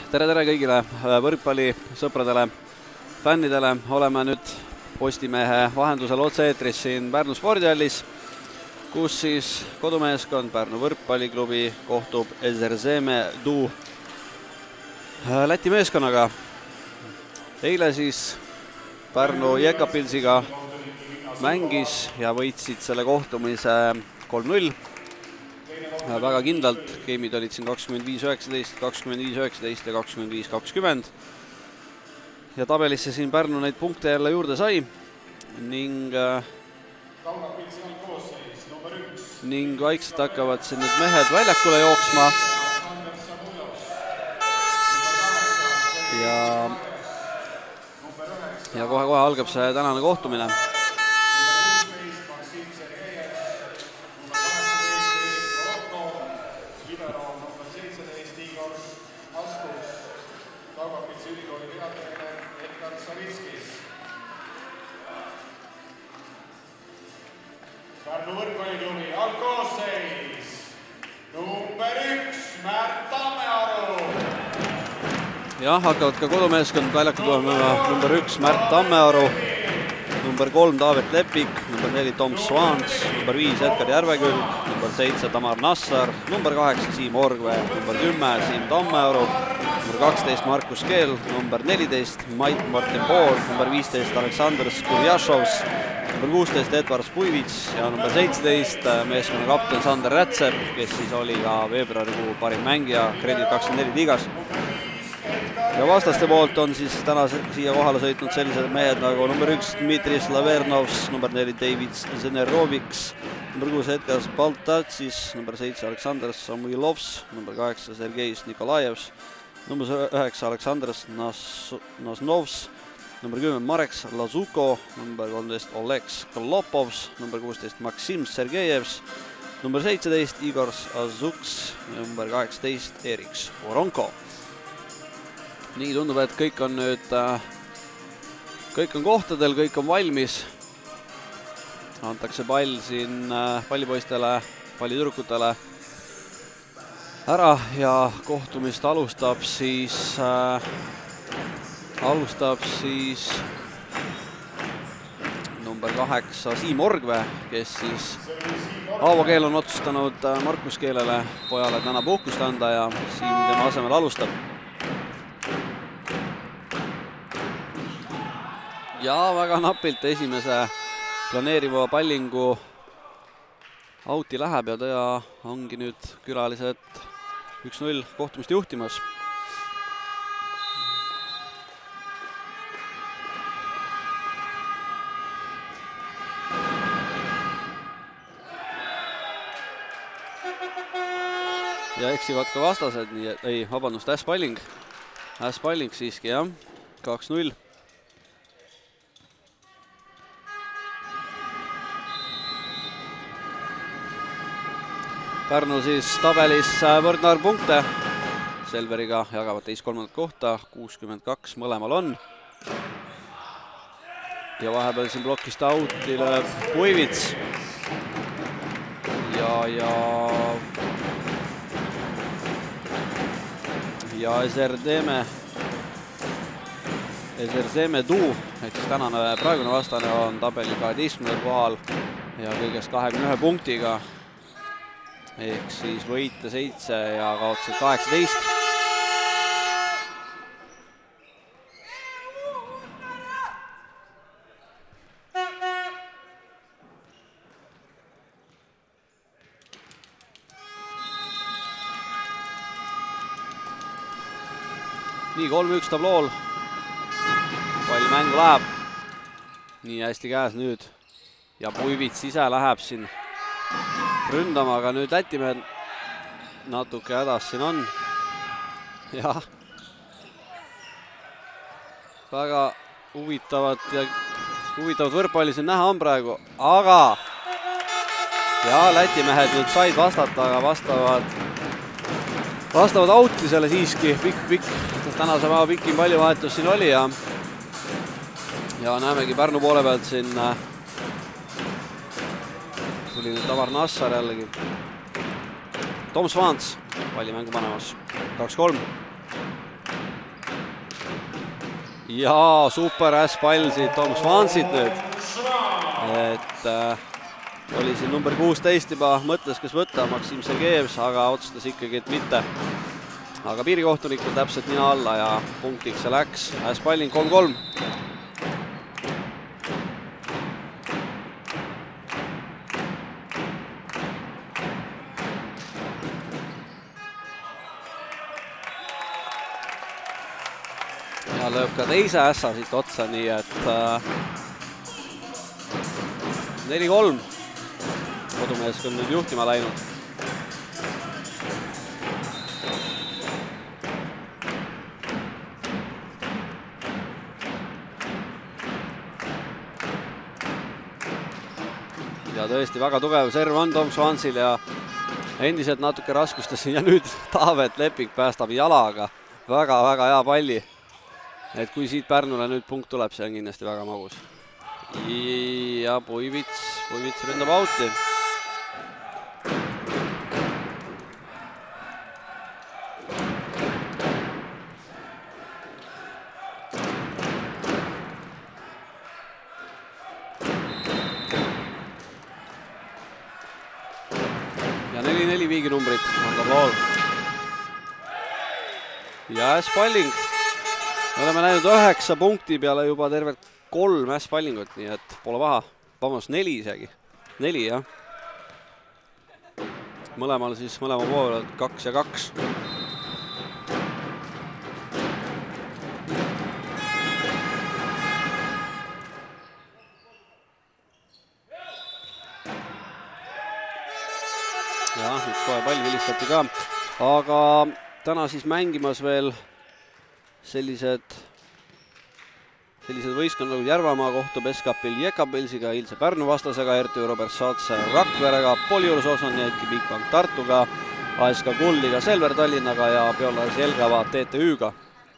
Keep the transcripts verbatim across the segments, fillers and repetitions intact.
tere, tere kõigile võrkpallisõpradele, fännidele. Oleme nüüd Postimehe vahendusel otse-eetris siin Pärnu spordihallis, kus siis kodumeeskond Pärnu võrkpalliklubi kohtub Ezerzeme Du Läti meeskonnaga. Eile siis Pärnu Jekapilsiga mängis ja võitsid selle kohtumise kolm null. Väga kindlalt, geimid olid siin kakskümmend viis üheksateist, kakskümmend viis üheksateist ja kakskümmend viis kakskümmend. Ja tabelisse siin Pärnu neid punkte jälle juurde sai ning, ning vaikselt hakkavad siin need mehed väljakule jooksma. Ja, ja kohe-kohe algab see tänane kohtumine. Pärnu võrkpalliklubi algkoosseis number üks Märt Tammearu. Jah, hakkavad ka kodumeeskond väljakul tulema number üks Märt Tammearu, number kolm Taavet Lepik, number neli Tom Swans, number viis Edgar Järvekülg, number seitse Tamar Nassar, number kaheksa Siim Orgve, number kümme Siim Tammearu, number kaksteist Markus Keel, number neliteist Mait Martin Pool, number viisteist Aleksandr Skurjašovs, number kuusteist Edvard Spuivits ja number seitseteist meeskonna kapten Sander Rätsep, kes siis oli ka veebruarikuu parim mängija Kredit kakskümmend neli liigas. Ja vastaste poolt on siis täna siia kohale sõitnud sellised mehed nagu number üks Dmitri Slavernovs, number neli David Zeneroviks, number kuus Edgar Baltatsis, number seitse Aleksandr Samuilovs, number kaheksa Sergei Nikolajevs, number üheksa Aleksandr Nasnovs, number kümme Marek Lazuko, number kolmteist Oleks Kolopovs, number kuusteist Maksim Sergejevs, number seitseteist Igor Azuks, number kaheksateist Eriks Voronko. Nii tundub, et kõik on nüüd, kõik on kohtadel, kõik on valmis. Antakse pall siin pallipoistele, pallitüdrukutele ära ja kohtumist alustab siis alustab siis number kaheksa Siim Orgve, kes siis Aavo Keel on otsustanud Markus Keelele pojale täna puhkust anda ja Siim tema asemel alustab. Ja väga napilt esimese planeeriva pallingu auti läheb ja ta ongi nüüd külalised üks null kohtumist juhtimas. Ja eksivad ka vastased, nii et ei, vabandust, äspalling. Äspalling siiski, jah, kaks null. Pärnu siis tabelis võrdne arv punkte. Selveriga jagavad teist kolmandat kohta, kuuskümmend kaks mõlemal on. Ja vahepeal siin blokist auti lööb Puivits. Ja, ja... ja Ezerzeme Ezerzeme Du, ehk siis tänane praegune vastane on tabeli kaheteistkümnendal kohal ja kõigest kahekümne ühe punktiga, ehk siis võite seitse ja kaotasid kaheksateist. Nii, kolm üks tablool. Pall mängu läheb. Nii hästi käes nüüd. Ja Puivits ise läheb siin ründama, aga nüüd Lätimehed natuke hädas siin on. Jah. Väga huvitavat ja huvitavat võrkpalli siin näha on praegu. Aga ja Lätimehed nüüd said vastata, aga vastavad vastavad auti selle siiski. Pikk, pikk. Tänase päeva pikim pallivahetus siin oli ja ja näemegi Pärnu poole pealt siin tuli nüüd Tamar Nassar jällegi. Tom Swans palli mängu panemas. kaks kolm. ja super äss pall siit Tom Swansilt nüüd. Et äh, oli siin number kuusteist juba mõtles, kes võtta, Maksim Sergejevs, aga otsustas ikkagi, et mitte. Aga piirikohtunikul täpselt nina alla ja punktiks see läks. Äss palling kolm kolm. Ja lööb ka teise ässa siit otsa, nii et äh, neli kolm. Kodumees on nüüd juhtima läinud. Ja tõesti väga tugev serv on Tom Swansil ja endiselt natuke raskustes ja nüüd Taavet Lepik päästab jalaga väga-väga hea palli. Et kui siit Pärnule nüüd punkt tuleb, see on kindlasti väga magus. Ja Puivits, Puivits ründab auti. Ja neli neli viiginumbrit on ka pool. Ja äss palling. Me oleme näinud üheksa punkti peale juba tervelt kolm äss pallingut, nii et pole paha. Vabandust, neli isegi. Neli, jah. Mõlemal siis mõlema poole kaks ja kaks. Ja, üks kohe pall vilistati ka. Aga täna siis mängimas veel sellised, sellised võistkond nagu Järvamaa kohtub Eskapil Jekapilsiga, Ilse Pärnu vastasega, R T U Robert Saatse Rakverega, Poliurus Osonjäki Bigbank Tartuga, A S K Kuldiga, Selver Tallinnaga ja Piolas Jelgava T T Üga.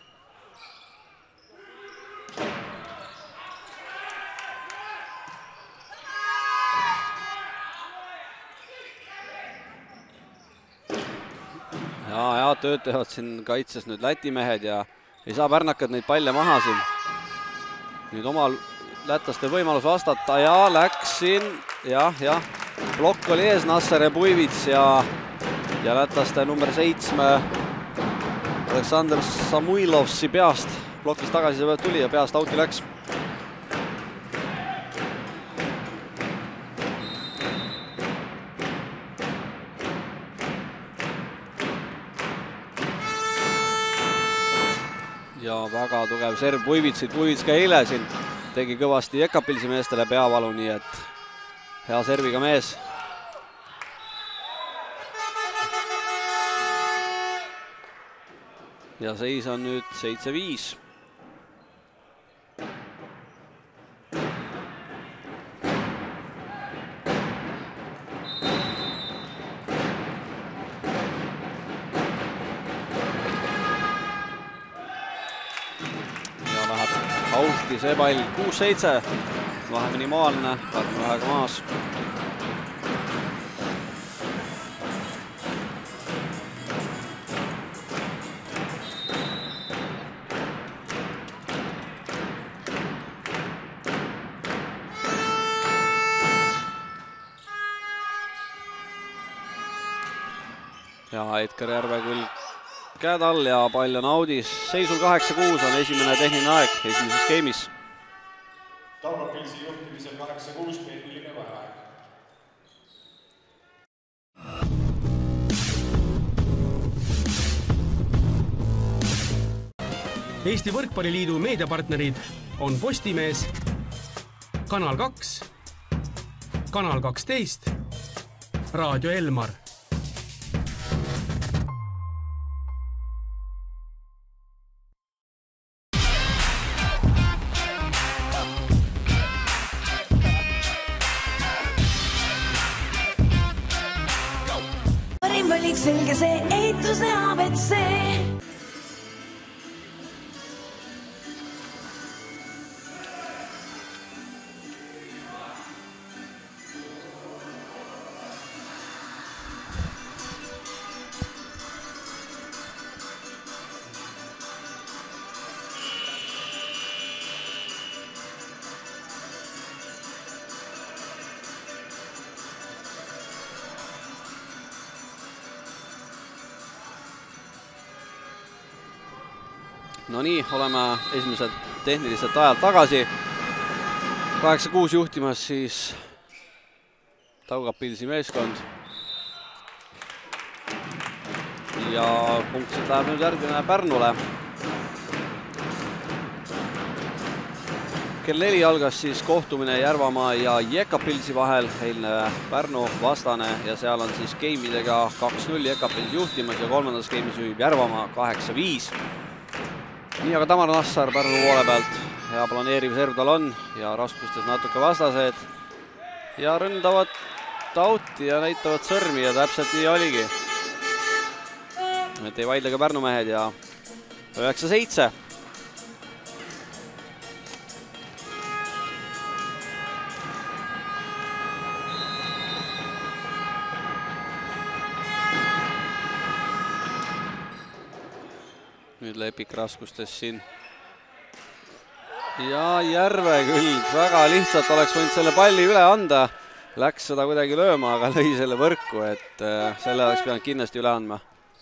Ja, ja tööd teevad siin kaitses nüüd Läti mehed ja ei saa pärnakad neid palle maha siin. Nüüd omal lätlaste võimalus vastata ja läks siin, jah, jah, blokk oli ees, Nasser ja Puivits ja, ja lätlaste number seitsme Aleksandr Samuilovsi peast blokist tagasi see tuli ja peast auti läks. Ja väga tugev serv Puivitsid, Puivits ka eile siin tegi kõvasti Jekapilsi meestele peavalu, nii et hea serviga mees. Ja seis on nüüd seitse viis. Auti see pall kuus seitse, vahe minimaalne, Pärnu vähega maas. Ja Edgar Järvekülg käed all ja pall on audis. Seisul kaheksa kuus on esimene tehniline aeg esimeses skeemis. Taurapilsi juhtimisel kaheksa kuus tehniline vaheaeg. Eesti Võrkpalliliidu meediapartnerid on Postimees, Kanal kaks, Kanal kaksteist, Raadio Elmar. Selge see ehituse A B C. No nii, oleme esimesed tehnilised ajad tagasi. kaheksa kuus juhtimas siis Daugavpilsi meeskond. Ja punktid läheb nüüd järgmine Pärnule. Kell neli algas siis kohtumine Järvamaa ja Jekapilsi vahel, eilne Pärnu vastane ja seal on siis geimidega kaks null Jekapils juhtimas ja kolmandas geimis juhib Järvamaa kaheksa viis. Nii aga Tamar Nassar Pärnu poole pealt, hea planeeriv serv tal on ja raskustes natuke vastased ja ründavad tauti ja näitavad sõrmi ja täpselt nii oligi. Et ei vaidle ka Pärnu mehed ja üheksa seitse. Nüüd Lepik raskustes siin. Ja Järvekülg väga lihtsalt oleks võinud selle palli üle anda. Läks seda kuidagi lööma, aga lõi selle võrku, et selle oleks pidanud kindlasti üle andma.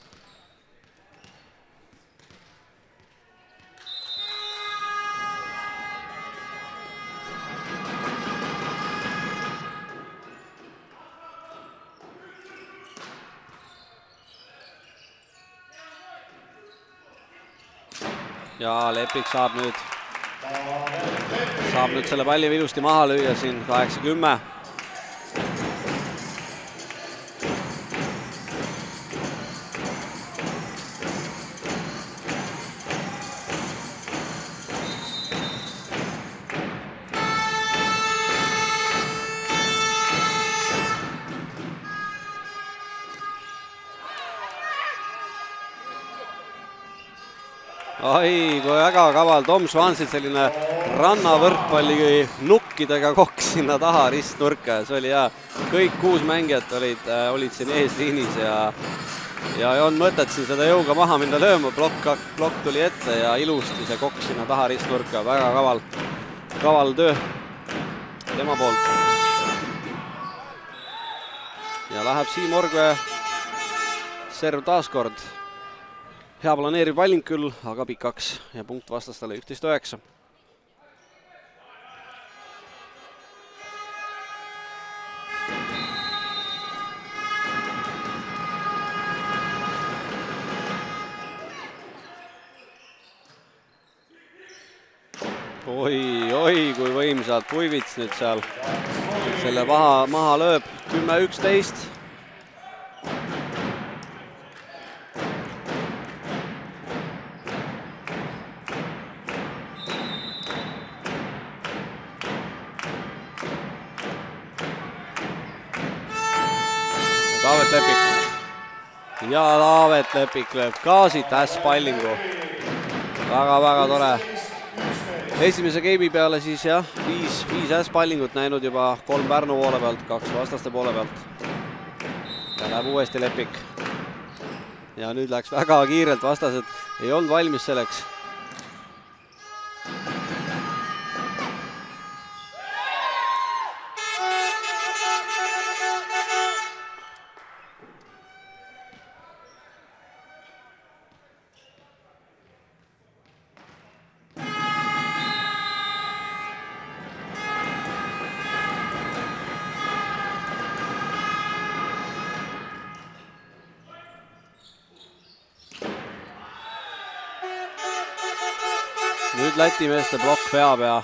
Ja Lepik saab nüüd, saab nüüd selle palli ilusti maha lüüa siin kaheksa kümme. Ai, kui väga kaval Tom Schwanzit selline rannavõrkpalli nukkidega kokk sinna taha ristnurka. See oli hea. Kõik kuus mängijat olid, olid siin eesliinis ja, ja ei olnud mõtet siin seda jõuga maha minna lööma. Blokk, blokk tuli ette ja ilusti see kokk sinna taha ristnurka. Väga kaval, kaval töö tema poolt. Ja läheb Siim Orgve serv taaskord. Hea planeeriv palling küll, aga pikaks ja punkt vastastele üksteist üheksa. Oi, oi, kui võimsad Puivits nüüd seal selle maha, maha lööb. kümme üksteist. Taavet Lepik. Ja Taavet Lepik lööb ka siit ässpallingu. Väga-väga tore. Esimese geimi peale siis jah, viis, viis ässpallingut näinud juba kolm Pärnu poole pealt, kaks vastaste poole pealt. Ja läheb uuesti Lepik. Ja nüüd läks väga kiirelt vastased. Ei olnud valmis selleks. Nüüd Läti meeste blokk peab ja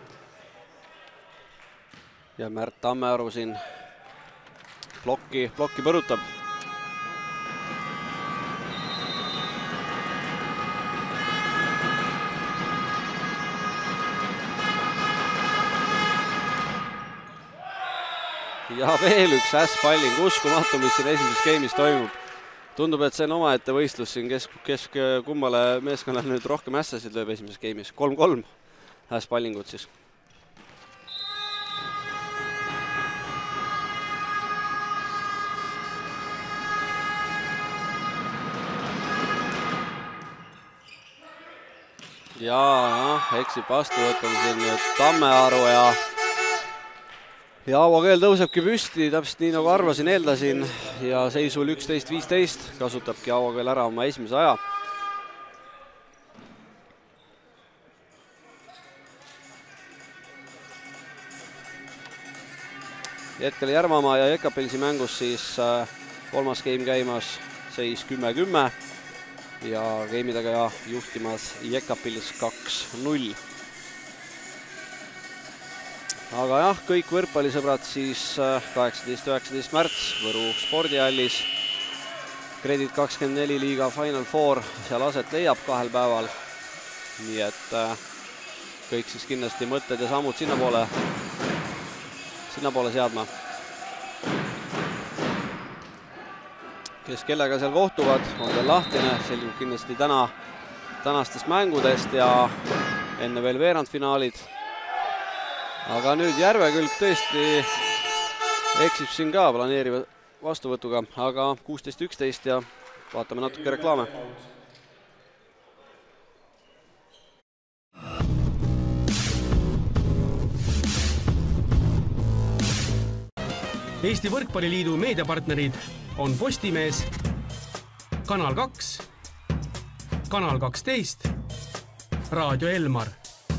ja Märt Tammearu siin blokki, blokki põrutab. Ja veel üks ässpalling, uskumatu, mis siin esimeses geimis toimub. Tundub, et see on omaette võistlus siin, kes, kes kummale meeskonnale nüüd rohkem ässasid lööb esimeses geimis. kolm kolm ässpallingut siis. Ja noh, eksib vastuvõtul siin nüüd Tammearu ja Ja Aavo Keel tõusebki püsti, täpselt nii nagu arvasin, eeldasin ja seisul üksteist viisteist kasutabki Aavo Keel ära oma esimese aja. hetkel Järvamaa ja Jekapilsi mängus siis kolmas game käimas seis kümme kümme ja gameidega juhtimas Jekapils kaks null. Aga jah, kõik võrkpallisõbrad siis kaheksateist üheksateist märts Võru spordihallis. Kredit kakskümmend neli liiga Final Four seal aset leiab kahel päeval. Nii et kõik siis kindlasti mõtted ja sammud sinna poole, sinna poole seadma. Kes kellega seal kohtuvad, on veel lahtine, selgub kindlasti täna tänastest mängudest ja enne veel veerandfinaalid. Aga nüüd Järvekülg tõesti eksib siin ka planeeriva vastuvõtuga, aga kuusteist üksteist ja vaatame natuke reklaame. Eesti Võrkpalliliidu meediapartnerid on Postimees, Kanal kaks, Kanal kaksteist, Raadio Elmar.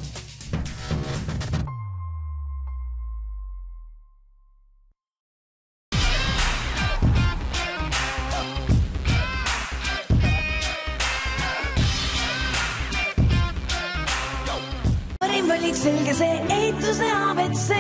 Valik selge see ehituse A B C.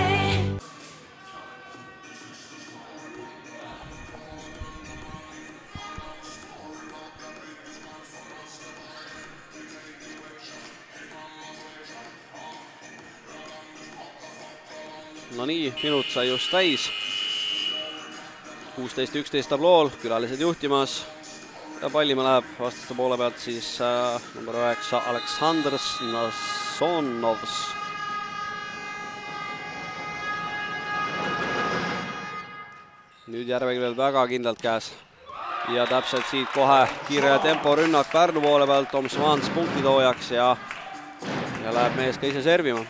No nii, minut sai just täis. kuusteist üksteist tablool, külalised juhtimas. Ja pallima läheb vastaste poole pealt siis äh, number üheksa Aleksandr Nasonovs. Nüüd Järvekülel väga kindlalt käes. Ja täpselt siit kohe kiire tempo rünnak Pärnu poole pealt. Tom Svans punktitoojaks ja, ja läheb mees ka ise servima.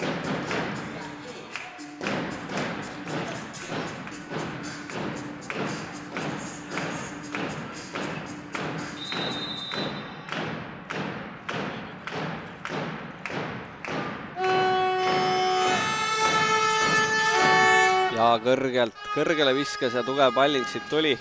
Kõrgelt, kõrgele viskas ja tugev palling siit tuli.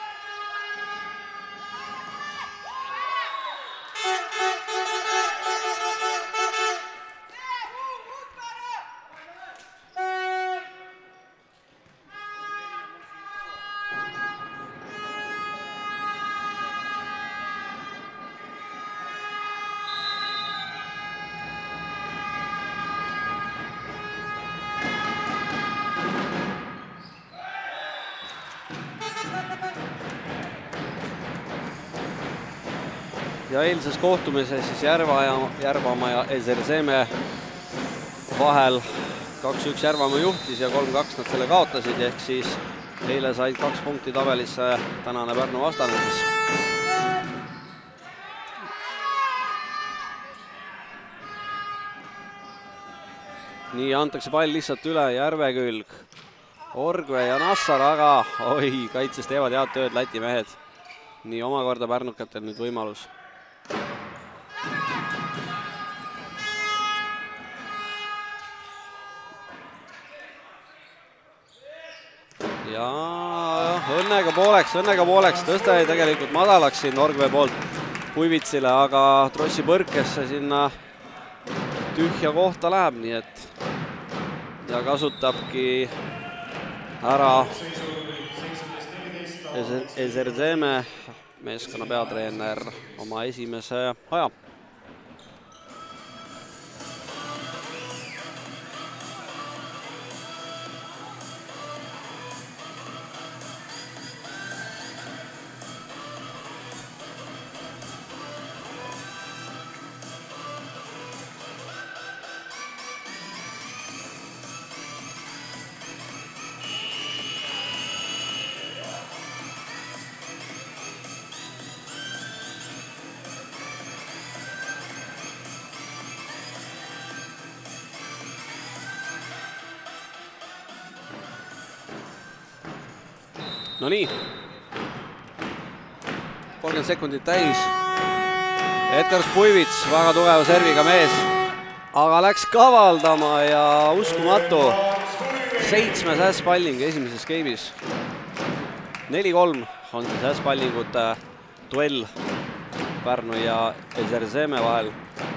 Ja eilses kohtumises siis Järva ja Järvamaa ja Ezerzeme vahel kaks üks Järvamaa juhtis ja kolm kaks nad selle kaotasid, ehk siis eile said kaks punkti tabelisse tänane Pärnu vastane siis. Nii antakse pall lihtsalt üle Järvekülg. Orgve ja Nassar, aga oi, kaitses teevad head tööd Läti mehed. Nii omakorda Pärnukatel nüüd võimalus. Ja õnnega pooleks, õnnega pooleks, tõsta jäi tegelikult madalaks siin Orgve poolt Puivitsile, aga Trossi põrkesse sinna tühja kohta läheb, nii et ja kasutabki ära Ezerzeme meeskonna peatreener oma esimese aja. No nii, kolmkümmend sekundit täis. Edgar Puivits, väga tugeva serviga mees, aga läks kavaldama ja uskumatu. seitsmes ässpalling esimeses game'is. neli kolm on siis ässpallingute duell Pärnu ja Ezerzeme vahel.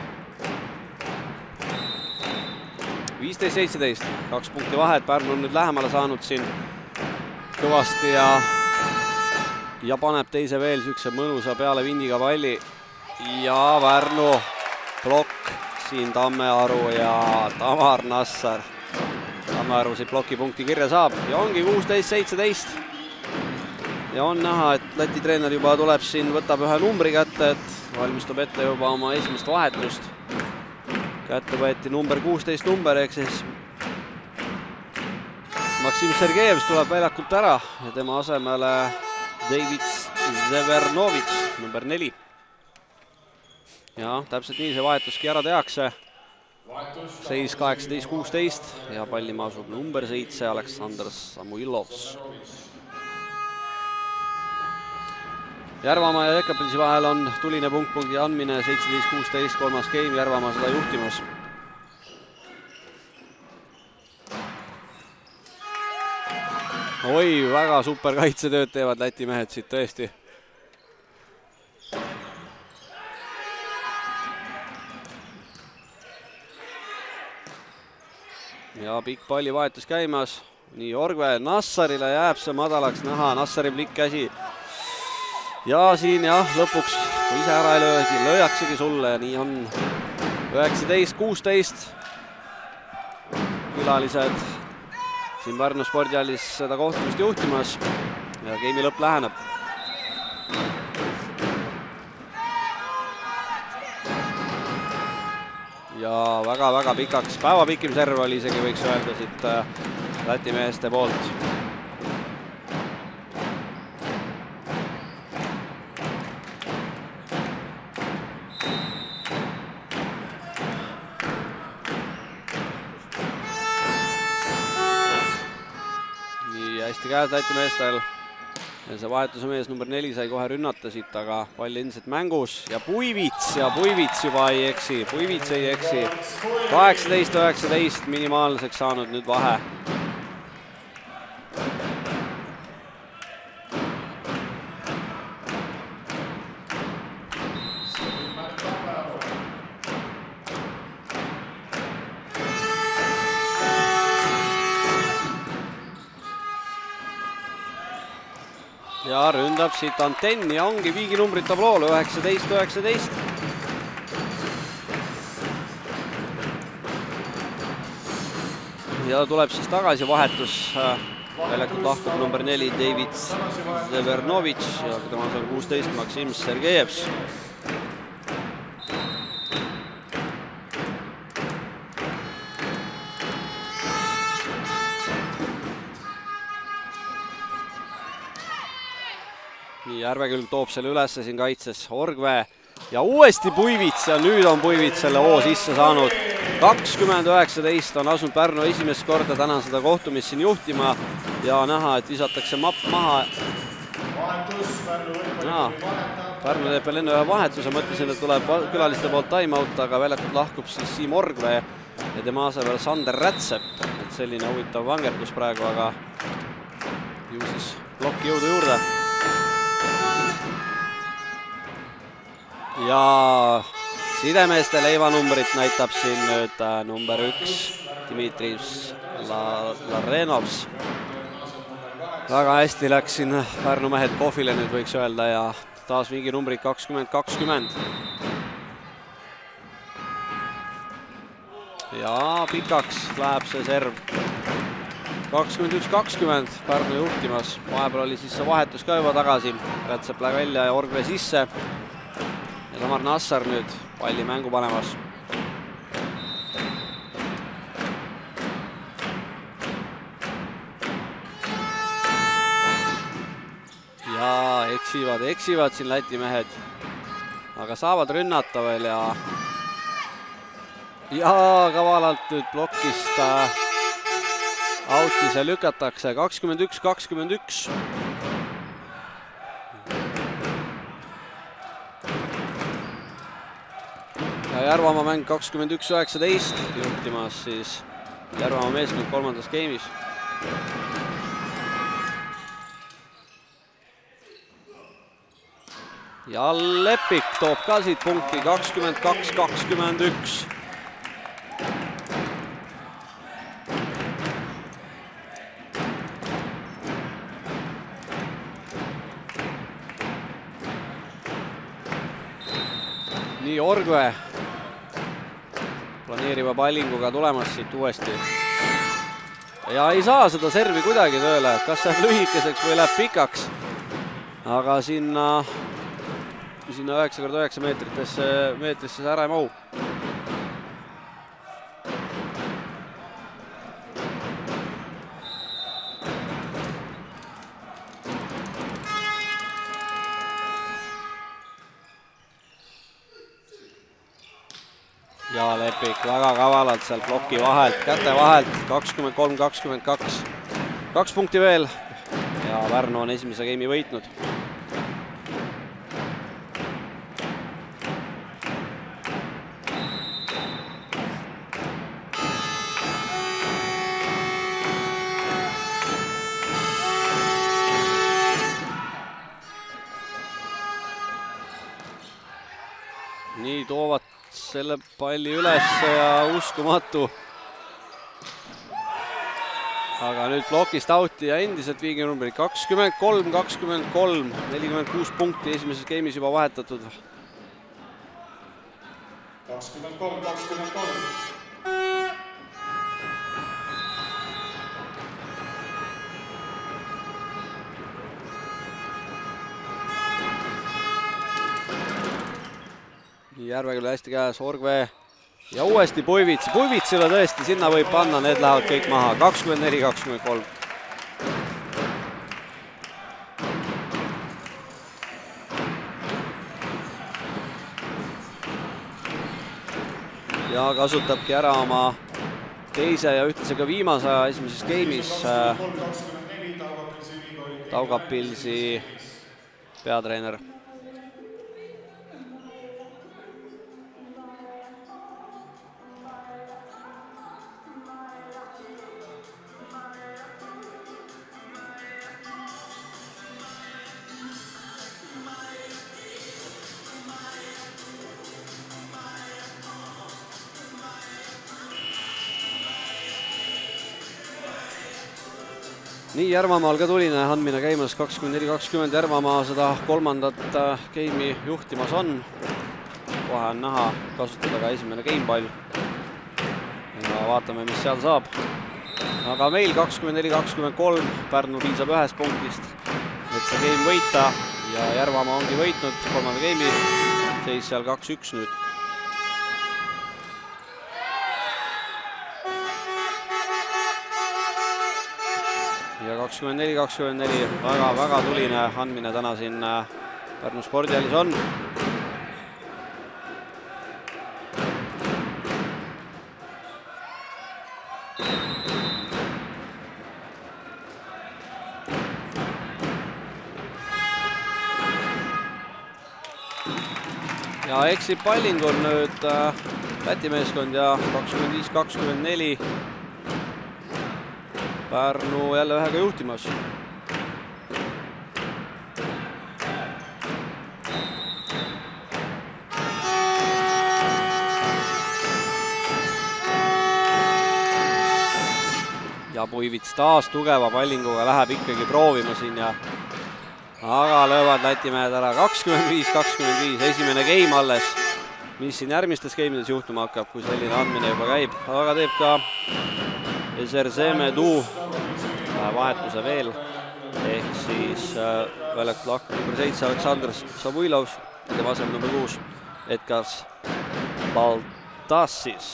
viisteist seitseteist, kaks punkti vahet, Pärnu on nüüd lähemale saanud siin kõvasti ja ja paneb teise veel sükse mõnusa peale vindiga palli ja Pärnu plokk siin Tammearu ja Tamar Nassar. Tammearu siit ploki punkti kirja saab ja ongi kuusteist seitseteist. Ja on näha, et Läti treener juba tuleb siin, võtab ühe numbri kätte, et valmistub ette juba oma esimest vahetust. Kätte võeti number kuusteist number, ehk siis Maksim Sergejev tuleb väljakult ära ja tema asemele David Zevernovitš, number neli. Ja täpselt nii see vahetuski ära tehakse. Seis kaheksateist kuusteist ja pallima asub number seitse Aleksandr Samuilovs. Järvamaa ja Jekapilsi vahel on tuline punktpunkti andmine, seitseteist kuusteist, kolmas game, Järvamaa seda juhtimus. Oi, väga super kaitsetööd teevad Läti mehed siit tõesti. Ja pikk palli vahetus käimas. Nii Orgve Nassarile jääb see madalaks näha, Nassari plikk käsi. Ja siin jah, lõpuks, kui ise ära ei löögi, lööjaksegi sulle ja nii on üheksateist kuusteist. Külalised siin Pärnu spordihallis seda kohtumist juhtimas ja game'i lõpp läheneb. Ja väga-väga pikaks, päeva pikim serv oli isegi, võiks öelda siit Läti meeste poolt. Hästi käed Läti meestel ja see vahetuse mees number neli sai kohe rünnata siit, aga pall endiselt mängus ja Puivits ja Puivits juba ei eksi, Puivits ei eksi. kaheksateist üheksateist minimaalseks saanud nüüd vahe. Ja ründab siit antenni ja ongi viiginumbrit tablool üheksateist üheksateist. Ja tuleb siis tagasi vahetus. Väljakult lahkub number neli David Zevernovitš ja tema on kuusteist Maksim Sergejevs. Järvekülg toob selle ülesse siin kaitses Orgve ja uuesti Puivits ja nüüd on Puivits selle oo sisse saanud. kakskümmend üheksateist on asunud Pärnu esimest korda täna seda kohtumist siin juhtima ja näha, et visatakse mapp maha. Naa, Pärnu teeb veel enne ühe vahetuse, mõtlesin, et tuleb külaliste poolt time-out, aga väljakult lahkub siis Siim Orgve ja tema asemel Sander Rätsep. Et selline huvitav vangerdus praegu, aga ju siis plokki jõudu juurde. Ja sidemeeste leivanumbrit näitab siin nüüd number üks Dmitri Larenovs. Väga hästi läks siin Pärnu mehed kohvile nüüd võiks öelda ja taas mingi numbrid kakskümmend kakskümmend. Ja pikaks läheb see serv. kakskümmend üks kakskümmend Pärnu juhtimas. Vahepeal oli siis see vahetus ka juba tagasi. Rätsep läheb välja ja Orgve sisse. Ja Tamar Nassar nüüd palli mängu panemas. Ja eksivad, eksivad siin Läti mehed. Aga saavad rünnata veel ja ja kavalalt nüüd plokist out'i see lükatakse. kakskümmend üks kakskümmend üks. Järvamaa mäng kakskümmend üks üheksateist juhtimas siis Järvamaa meeskond kolmandas game'is. ja Lepik toob ka siit punkti kakskümmend kaks kakskümmend üks. nii Orgve planeeriva pallinguga tulemas siit uuesti. Ja ei saa seda servi kuidagi tööle, kas läheb lühikeseks või läheb pikaks. Aga sinna, sinna üheksa korda üheksa meetritesse, meetrisse ära ei mahu. Ja Lepik väga kavalalt sealt ploki vahelt, käte vahelt, kakskümmend kolm kakskümmend kaks. Kaks punkti veel ja Pärnu on esimese game'i võitnud. Nii toovad selle palli üles ja uskumatu. Aga nüüd plokist outi ja endiselt viigi numbri kakskümmend kolm kakskümmend kolm, nelikümmend kuus punkti esimeses game'is juba vahetatud. kakskümmend kolm kakskümmend kolm. Järveküll hästi käes, Orgve ja uuesti Puivits. Puivitsile tõesti, sinna võib panna, need lähevad kõik maha. kakskümmend neli kakskümmend kolm. Ja kasutabki ära oma teise ja ühtlase ka viimase aja esimeses game'is Taugapilsi peatreener. Nii Järvamaal ka tuline andmine käimas, kakskümmend neli kakskümmend. Järvamaa seda kolmandat game'i juhtimas on. Kohe on näha kasutada ka esimene gamepall. Ja vaatame, mis seal saab. Aga meil kakskümmend neli kakskümmend kolm, Pärnu piisab ühest punktist, et see game võita. Ja Järvamaa ongi võitnud kolmanda game'i, seis seal kaks üks nüüd. Ja kakskümmend neli kakskümmend neli, väga, väga tuline andmine täna siin Pärnu spordihallis on. Ja eksib pallingul nüüd Läti meeskond ja kakskümmend viis kakskümmend neli. Pärnu jälle ühega juhtimas. Ja Puivits taas tugeva pallinguga läheb ikkagi proovima siin ja aga löövad Lätimehed ära kakskümmend viis kakskümmend viis, esimene game alles, mis siin järgmistes game'ides juhtuma hakkab, kui selline andmine juba käib, aga teeb ka Eserzemedu vahetuse veel, ehk siis väljakult lahku number seitse Aleksandr Savuilov, tema asem number kuus Edgars Baltassis.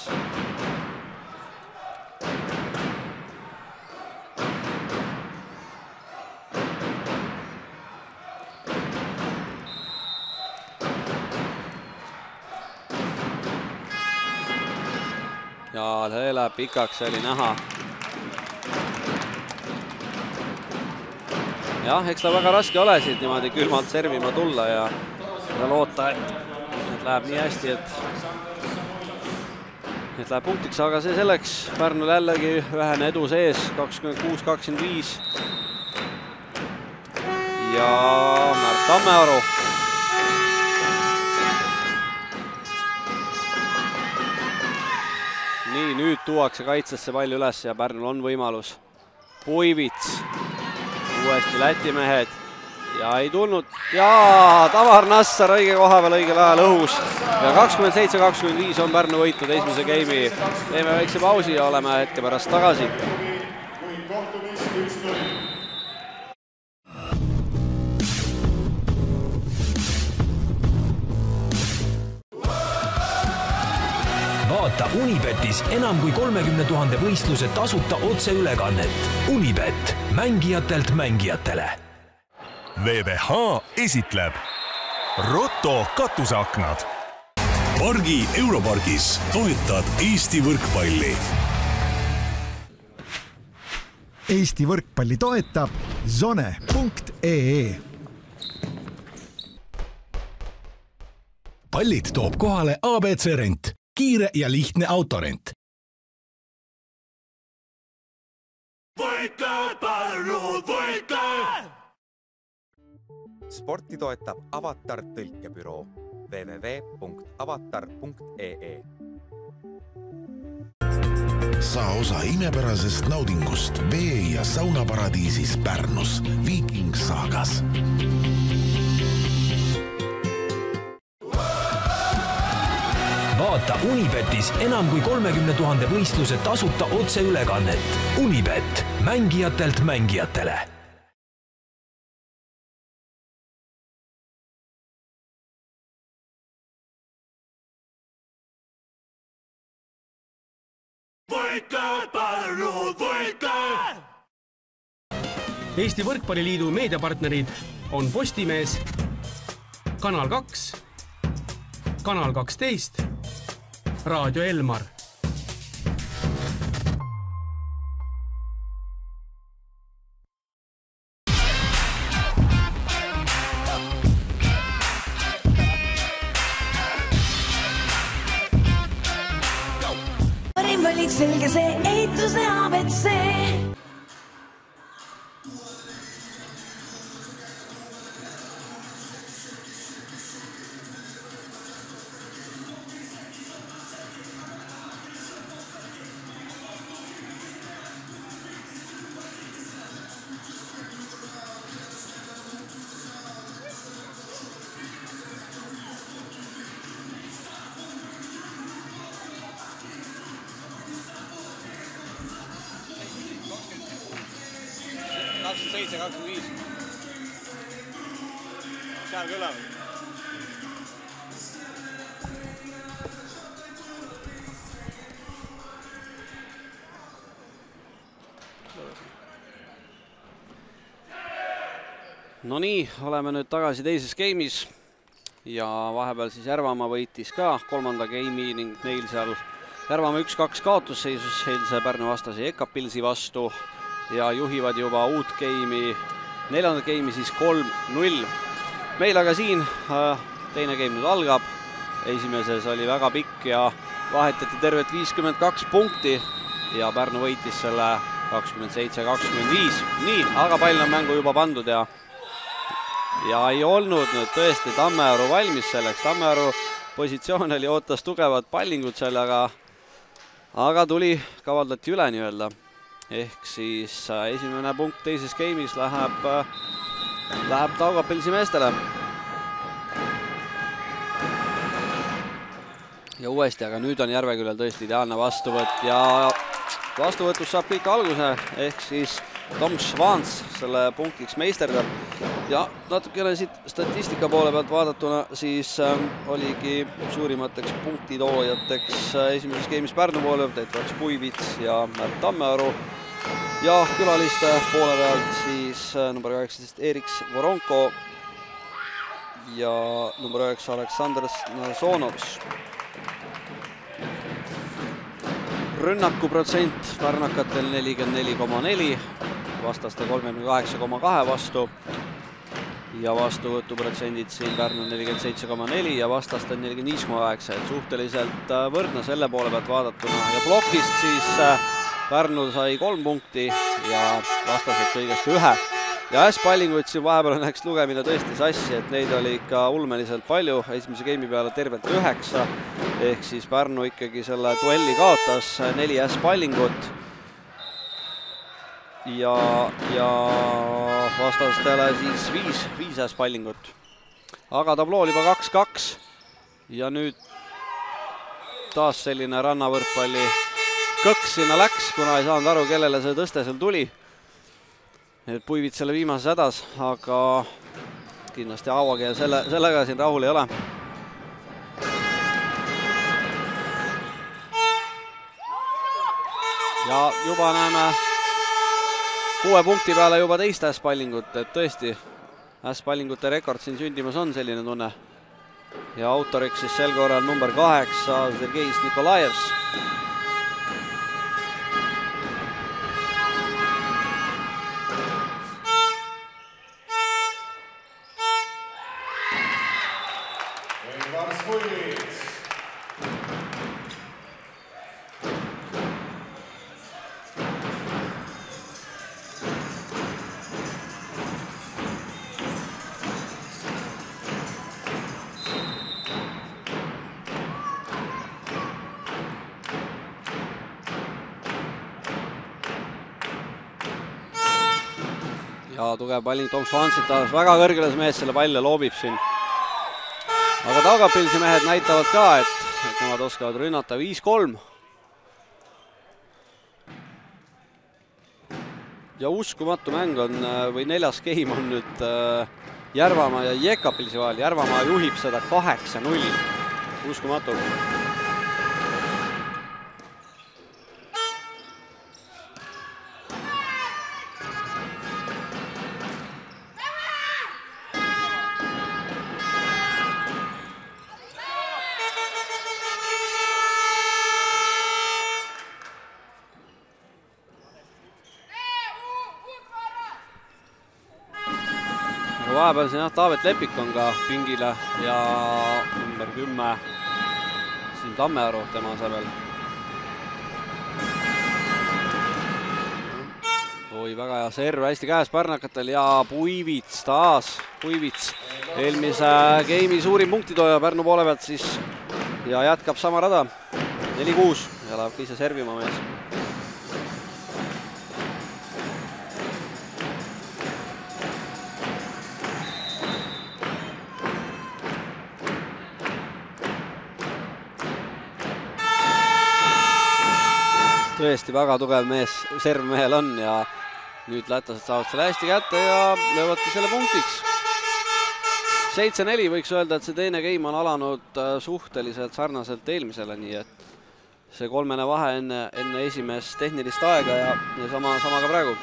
Ja see läheb pikaks, see oli näha. Jah, eks ta väga raske ole siit niimoodi külmalt servima tulla ja, ja loota, et, et läheb nii hästi, et, et läheb punktiks, aga see selleks. Pärnul jällegi vähene edu sees, kakskümmend kuus kakskümmend viis. Ja Märt Tammearu. Nii, nüüd tuuakse kaitsesse palju üles ja Pärnul on võimalus. Puivits, uuesti Läti mehed ja ei tulnud. Ja Tavar Nassar õige koha peal õigel ajal õhus. Ja kakskümmend seitse kakskümmend viis on Pärnu võitnud esimese game'i. Teeme väikse pausi ja oleme hetke pärast tagasi. Vaata Unibetis enam kui kolmekümne tuhande võistluse tasuta otseülekannet. Unibet, mängijatelt mängijatele. V V H esitleb Roto katuseaknad. Pargi Europargis toetad Eesti võrkpalli. Eesti võrkpalli toetab zone punkt ee. Pallid toob kohale A B C Rent. Kiire ja lihtne autorent. Võitle, Pärnu, võitle! Sporti toetab Avatar tõlkebüroo w w w punkt avatar punkt ee. Saa osa imepärasest naudingust vee- ja saunaparadiisis Pärnus Viking Saagas. Vaata Unibetis enam kui kolmekümne tuhande võistluse tasuta otseülekannet. Unibet, mängijatelt mängijatele. Võitle, Pärnu, võitle! Eesti Võrkpalliliidu meediapartnerid on Postimees, Kanal kaks, Kanal kaksteist, Raadio Elmar. Parim valik selge see ehituse A B C. kakskümmend seitse kakskümmend viis. Seal küll on. No nii, oleme nüüd tagasi teises game'is ja vahepeal siis Järvamaa võitis ka kolmanda game'i ning neil seal Järvamaa üks kaks kaotusseisus eilse Pärnu vastase Ekapilsi vastu ja juhivad juba uut game'i, neljandat game'i siis kolm null. Meil aga siin teine game nüüd algab. Esimeses oli väga pikk ja vahetati tervet viiskümmend kaks punkti ja Pärnu võitis selle kakskümmend seitse kakskümmend viis. Nii, aga pall on mängu juba pandud ja ja ei olnud nüüd tõesti Tammearu valmis selleks. Tammearu positsioon oli, ootas tugevat pallingut selle, aga, aga tuli, kavaldati üle nii-öelda. Ehk siis esimene punkt teises game'is läheb, läheb Taugapilsi meestele. Ja uuesti, aga nüüd on Järveküllel tõesti ideaalne vastuvõtt ja vastuvõtus saab kõik alguse, ehk siis Tom Schwans selle punktiks meisterdab. Ja natukene siit statistika poole pealt vaadatuna siis ähm, oligi suurimateks punktitoojateks äh, esimeses game'is Pärnu poole pealt Edvards Puivits ja Märt Tammearu. Ja külaliste poole pealt siis äh, number üheksateist Eriks Voronko ja number üheksa Aleksandr Sonovs. Rünnaku protsent pärnakatel nelikümmend neli koma neli, vastaste kolmkümmend kaheksa koma kaks vastu. ja vastuvõtuprotsendid siin Pärnul nelikümmend seitse koma neli ja vastastel nelikümmend viis koma kaheksa, et suhteliselt võrdne selle poole pealt vaadatuna ja plokist siis Pärnul sai kolm punkti ja vastased kõigest ühe. Ja S-pallinguid siin vahepeal läks lugemine tõesti sassi, et neid oli ikka ulmeliselt palju, esimese geimi peale tervelt üheksa, ehk siis Pärnu ikkagi selle duelli kaotas neli S-pallingut ja, ja vastastele siis viis, viis S-pallingut. Aga tabloo oli juba kaks kaks ja nüüd taas selline rannavõrkpalli kõks sinna läks, kuna ei saanud aru, kellele see tõste seal tuli. Et Puivit selle viimases hädas, aga kindlasti Aavakeel selle, sellega siin rahul ei ole. Ja juba näeme kuue punkti peale juba teist S-pallingut, et tõesti S-pallingute rekord siin sündimas on selline tunne. Ja autoriks siis sel korral number kaheksa, Sergeis Nikolajevs. Ja tugev palling Tom Svansit taas väga kõrgeles mees selle palle loobib siin. Aga Taugapilsi mehed näitavad ka, et, et nemad oskavad rünnata viis kolm. Ja uskumatu mäng on, või neljas game on nüüd Järvamaa ja Jekapilsi vahel. Järvamaa juhib seda kaheksa null. Uskumatu. Vahepeal siin jah, Taavet Lepik on ka pingile ja number kümme siin Tammearu tema asemel. Oi, väga hea serv, hästi käes Pärnakatel ja Puivits taas, Puivits eelmise geimi suurim punktitoja Pärnu poole pealt siis ja jätkab sama rada, neli kuus ja läheb ka ise servima mees. Tõesti väga tugev mees, serv mehel on ja nüüd lätlased saavad selle hästi kätte ja löövadki selle punktiks. seitse neli võiks öelda, et see teine game on alanud suhteliselt sarnaselt eelmisele, nii et see kolmene vahe enne, enne esimest tehnilist aega ja, ja sama, sama ka praegu.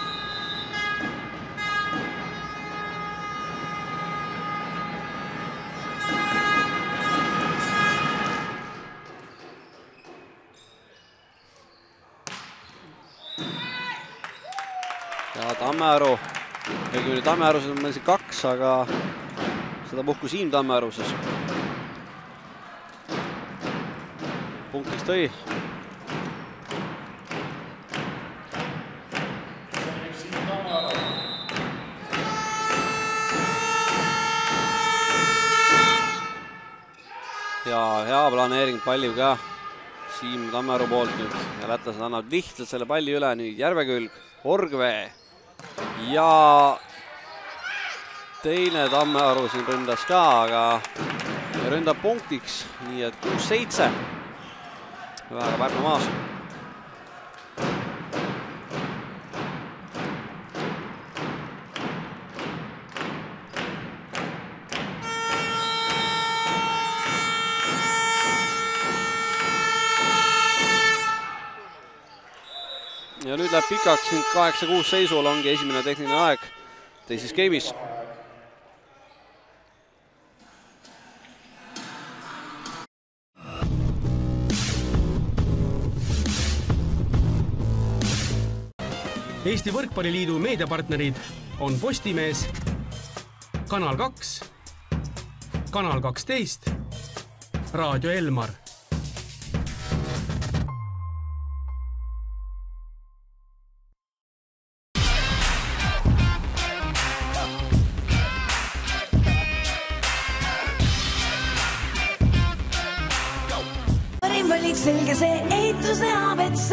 Ja Tammearu, ja kui Tammearus on meil siin kaks, aga seda puhku Siim Tammearuses. Punktiks tõi. Ja hea planeering palliv ka Siim Tammearu poolt nüüd ja lätlased annavad lihtsalt selle palli üle nüüd Järvekülg, Orgvee. Ja teine Tammearu siin ründas ka, aga ründab punktiks, nii et kuus seitse. Väga Pärnu maas. Ja nüüd läheb pikaks, kaheksa kuus seisul ongi esimene tehniline aeg teises game'is. Eesti Võrkpalliliidu meediapartnerid on Postimees, Kanal kaks, Kanal kaksteist, Raadio Elmar. Parim valik selge see ehituse A B C.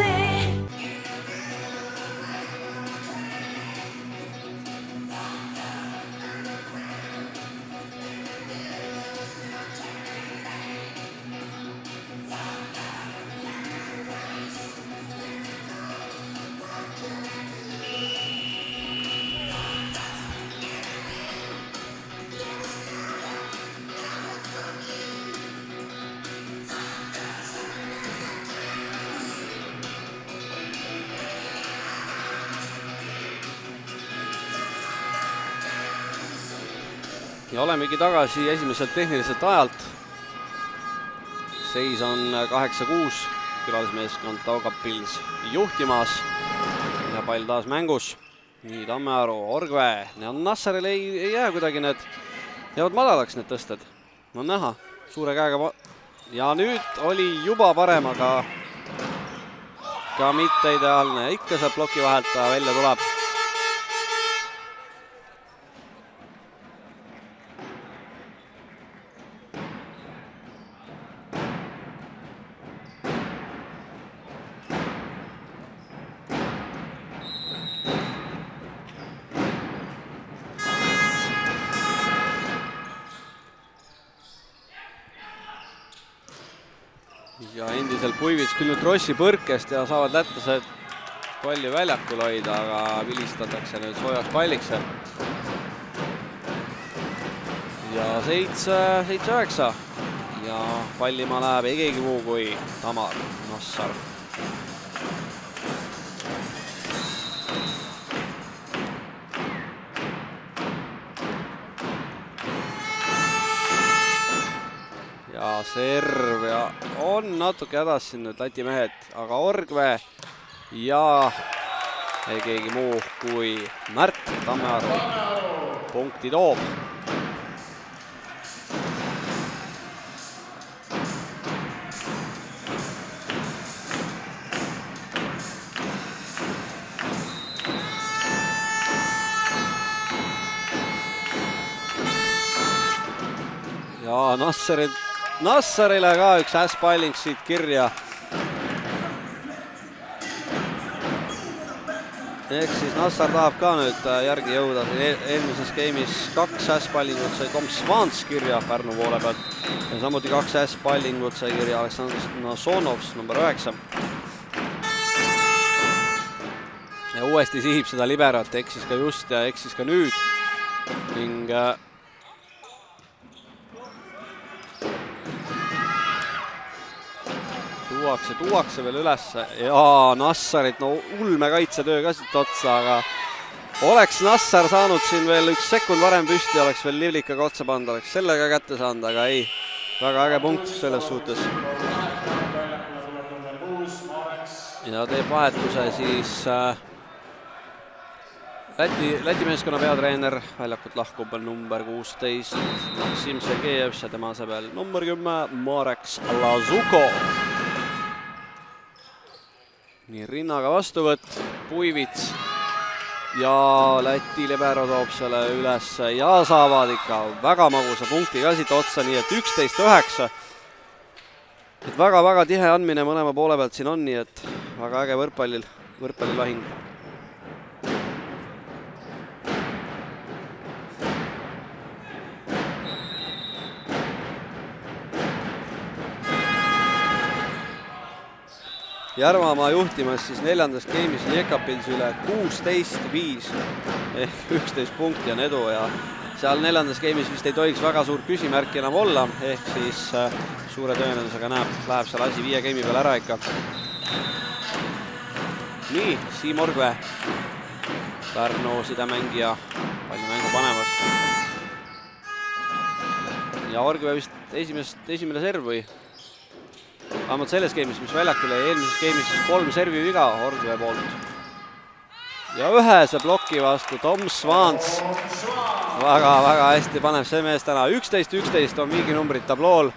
Ja olemegi tagasi esimeselt tehniliselt ajalt. Seis on kaheksa kuus, külalismeeskond Taugapils juhtimas ja pall taas mängus. Nii Tammearu, Orgve, Nassaril ei, ei jää kuidagi need, jäävad madalaks need tõsted. On näha, suure käega ja nüüd oli juba parem, aga ka mitte ideaalne. Ikka saab ploki vahelt välja tuleb. Ja endiselt Puivits küll nüüd Rossi põrkest ja saavad lätlased palli väljakul hoida, aga vilistatakse nüüd soojaks palliks. Ja seitse, seitse, üheksa ja pallima läheb ei keegi muu kui Tamar Nassar. Ja serv ja on natuke hädas siin nüüd Läti mehed, aga Orgve ja ei keegi muu kui Märt Tammearu punkti toob. Ja Nassarilt Nassarile ka üks äspalling siit kirja. Ehk siis Nassar tahab ka nüüd järgi jõuda. Eelmises game'is kaks äspallingut sai Tom Svans kirja Pärnu poole pealt. Ja samuti kaks äspallingut sai kirja Aleksandr Nasonovs, number üheksa. Ja uuesti sihib seda liberat, eksis ka just ja eksis ka nüüd. Ning tuuakse, tuuakse veel üles ja Nassarit, no ulme kaitsetöö ka siit otsa, aga oleks Nassar saanud siin veel üks sekund varem püsti, oleks veel Livlikaga otsa pannud, oleks sellega kätte saanud, aga ei, väga äge punkt selles suhtes. Ja teeb vahetuse siis Läti, Läti meeskonna peatreener, väljakut lahkub number kuusteist Maksim Sergejev ja tema asemel number kümme Marek Lazuko. Nii rinnaga vastuvõtt, Puivits ja Läti libero toob selle üles ja saavad ikka väga magusa punkti ka siit otsa, nii et üksteist üheksa. Et väga-väga tihe andmine mõlema poole pealt siin on, nii et väga äge võrkpallil, võrkpallil lahing. Järvamaa juhtimas siis neljandas game'is Liekapils üle kuusteist viis ehk üksteist punkti on edu ja seal neljandas game'is vist ei tohiks väga suur küsimärki enam olla, ehk siis suure tõenäosusega näeb, läheb seal asi viie game'i peal ära ikka. Nii, Siim Orgve, Pärnu sidemängija, palli mängu panemas. Ja Orgve vist esimest, esimene serv või? Vähemalt selles game'is, mis väljakul jäi, eelmises game'is siis kolm servi viga Orgve poolt. Ja ühese ploki vastu Tom Svans väga-väga hästi paneb see mees täna. üksteist üksteist on viiginumbrid tablool.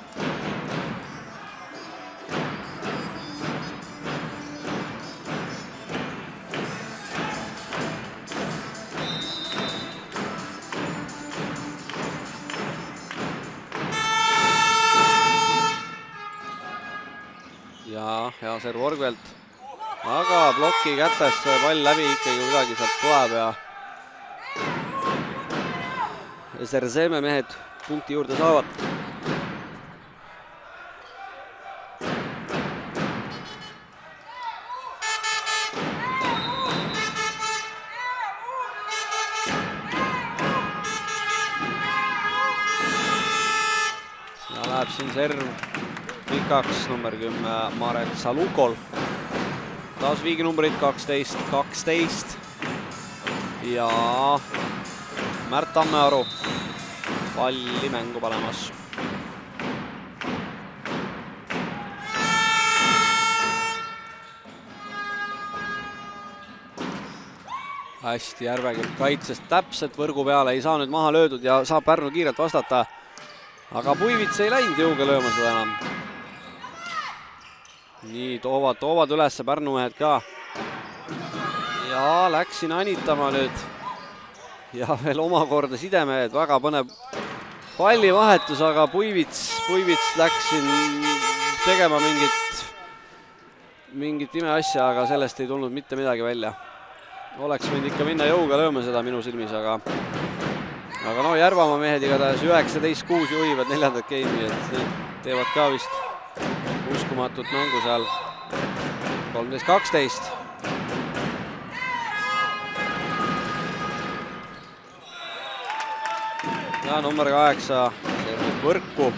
ja hea serv Orgvelt. aga ploki kätest pall läbi ikkagi kuidagi sealt tuleb ja Zerzeme mehed punkti juurde saavad. Ja läheb siin serv pikaks number kümme Marek Salukol. Taas viiginumbrid kaksteist kaksteist ja Märt Tammearu palli mängu panemas. Hästi Järvekülg kaitsest täpselt võrgu peale, ei saa nüüd maha löödud ja saab Pärnu kiirelt vastata. Aga Puivits ei läinud jõuga lööma seda enam. Nii, toovad, toovad ülesse Pärnu mehed ka. Ja läksin Anitama nüüd. Ja veel omakorda sidemehed, väga põnev pallivahetus, aga Puivits, Puivits läks siin tegema mingit, mingit imeasja, aga sellest ei tulnud mitte midagi välja. Oleks võinud ikka minna jõuga lööma seda minu silmis, aga aga no Järvamaa mehed igatahes üheksateist kuus juhivad neljandat geimi, et need teevad ka vist uskumatut mängu seal. kolmteist kaksteist. Ja number kaheksa servib võrku.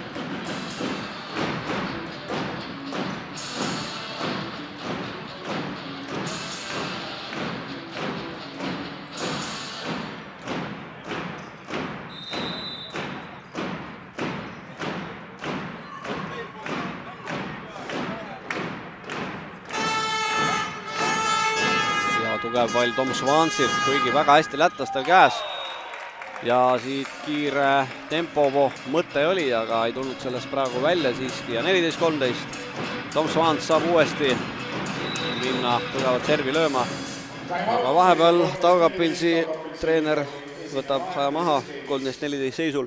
Ja tugev pall Tom Svansilt, kuigi väga hästi lätlastel käes. Ja siit kiire tempo mõte oli, aga ei tulnud sellest praegu välja siiski. Ja neliteist kolmteist. Tom Svans saab uuesti minna tugevat servi lööma. Aga vahepeal Taugapilsi treener võtab aja maha kolmteist neliteist seisul.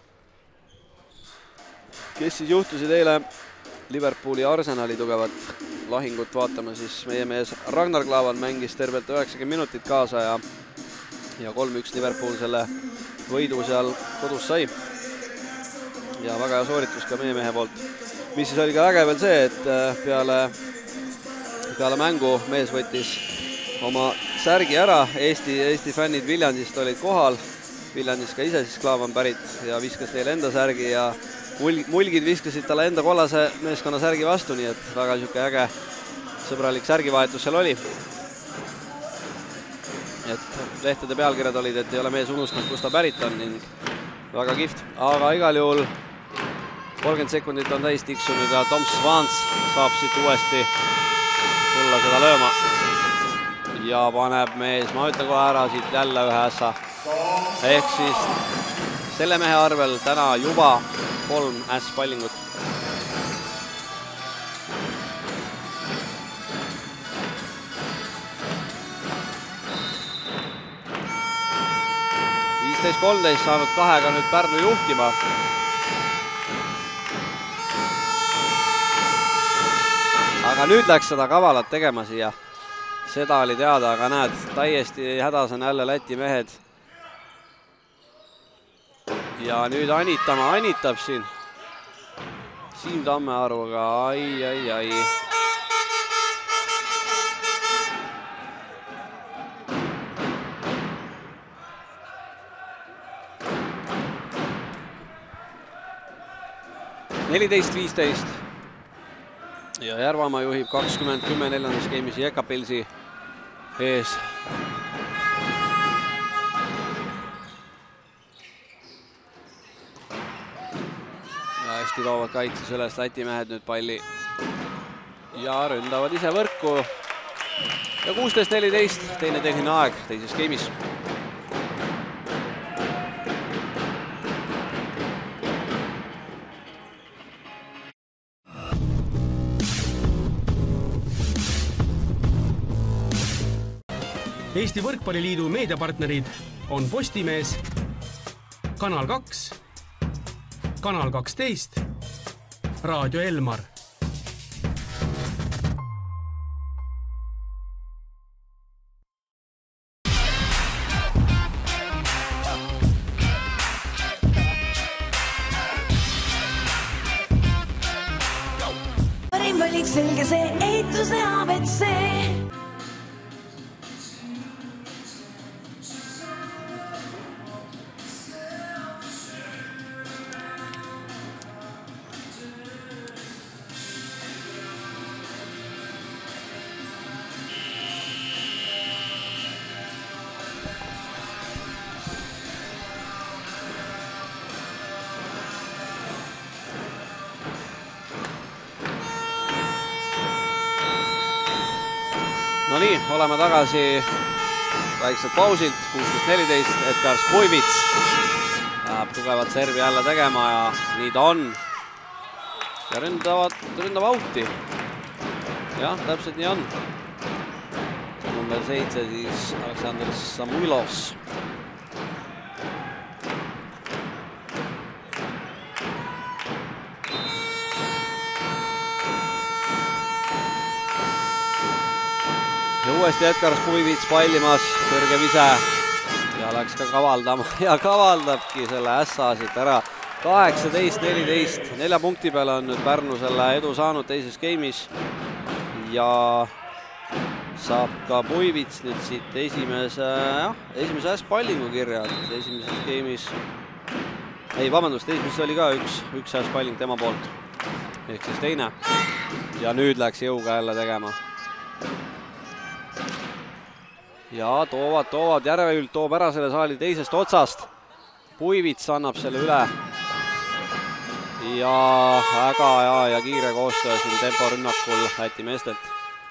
Kes siis juhtusid eile Liverpooli Arsenali tugevat lahingut vaatama, siis meie mees Ragnar Klavan mängis tervelt üheksakümmend minutit kaasa ja ja kolm üks Liverpool selle võidu seal kodus sai. Ja väga hea sooritus ka meie mehe poolt. Mis siis oli ka äge veel see, et peale, peale mängu mees võttis oma särgi ära. Eesti, Eesti fännid Viljandist olid kohal. Viljandist ka ise siis Klaavan pärit ja viskas teile enda särgi ja mulgid viskasid talle enda kollase meeskonna särgi vastu, nii et väga niisugune äge sõbralik särgivahetus seal oli. Et lehtede pealkirjad olid, et ei ole mees unustanud, kus ta pärit on ning väga kihvt. Aga igal juhul kolmkümmend sekundit on täis tiksunud ja Tom Svans saab siit uuesti tulla seda lööma. Ja paneb mees, ma ütlen kohe ära, siit jälle ühe ässa. Ehk siis selle mehe arvel täna juba kolm äss pallingut. viisteist kolmteist saanud kahega nüüd Pärnu juhtima. Aga nüüd läks seda kavalat tegema siia. Seda oli teada, aga näed, täiesti hädas on jälle Läti mehed. Ja nüüd Anitama anitab siin. Siim Tammearu, aga ai, ai, ai. neliteist viisteist ja Järvamaa juhib kakskümmend kümme neljandas geimis Jekapilsi ees. Ja hästi toovad kaitses üles Läti mehed nüüd palli ja ründavad ise võrku. Ja kuusteist neliteist, teine tehniline aeg teises geimis. Eesti Võrkpalliliidu meediapartnerid on Postimees, Kanal kaks, Kanal kaksteist, Raadio Elmar. Parim valik selge see ehituse A B C. No nii, oleme tagasi väikselt pausilt, kuusteist neliteist, Edgar Skujvits läheb tugevat servi jälle tegema ja nii ta on. Ja ründavad, ründab auti. Jah, täpselt nii on. Number seitse siis Aleksandr Samuilovs. Ja uuesti Edgar Skujvits pallimas, kõrge vise ja läks ka kavaldama ja kavaldabki selle ässa siit ära. kaheksateist neliteist, nelja punkti peale on nüüd Pärnu selle edu saanud teises geimis ja saab ka Skujvits nüüd siit esimese, jah, esimese ässpallingu kirja, et esimeses geimis, ei vabandust, esimeses oli ka üks, üks ässpalling tema poolt, ehk siis teine ja nüüd läks jõuga jälle tegema. Ja toovad, toovad, Järvekülg toob ära selle saali teisest otsast. Skujvits annab selle üle. Ja väga ja, ja kiire koostöö siin tempo rünnakul Läti meestelt.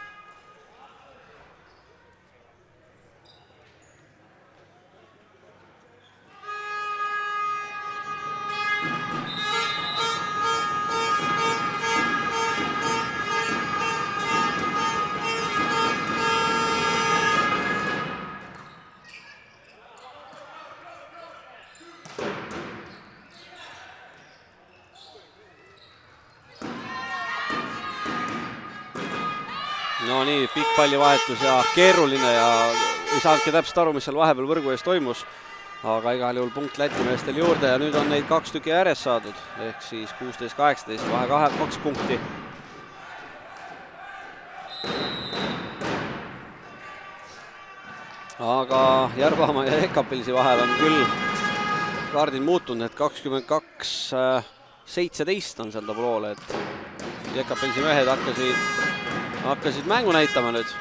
No nii, pikk pallivahetus ja keeruline ja ei saanudki täpselt aru, mis seal vahepeal võrgu ees toimus. Aga igal juhul punkt Läti meestel juurde ja nüüd on neid kaks tükki järjest saadud. Ehk siis kuusteist kaheksateist, vahe kahe, kaks punkti. Aga Järvamaa ja Ekapilsi vahel on küll kaardid muutunud, et kakskümmend kaks seitseteist on seal tabloole, et Ekapilsi mehed hakkasid hakkasid mängu näitama nüüd.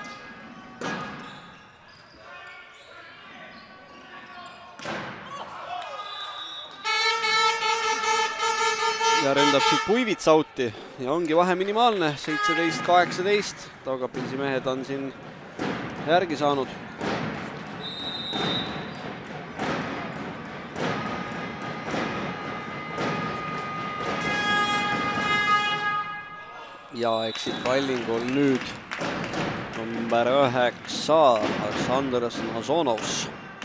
Ja ründab siit Skujvits auti ja ongi vahe minimaalne, seitseteist kaheksateist. Taugapilsi mehed on siin järgi saanud. Ja eksid pallingul nüüd number üheksa Aleksandr Nazonovs.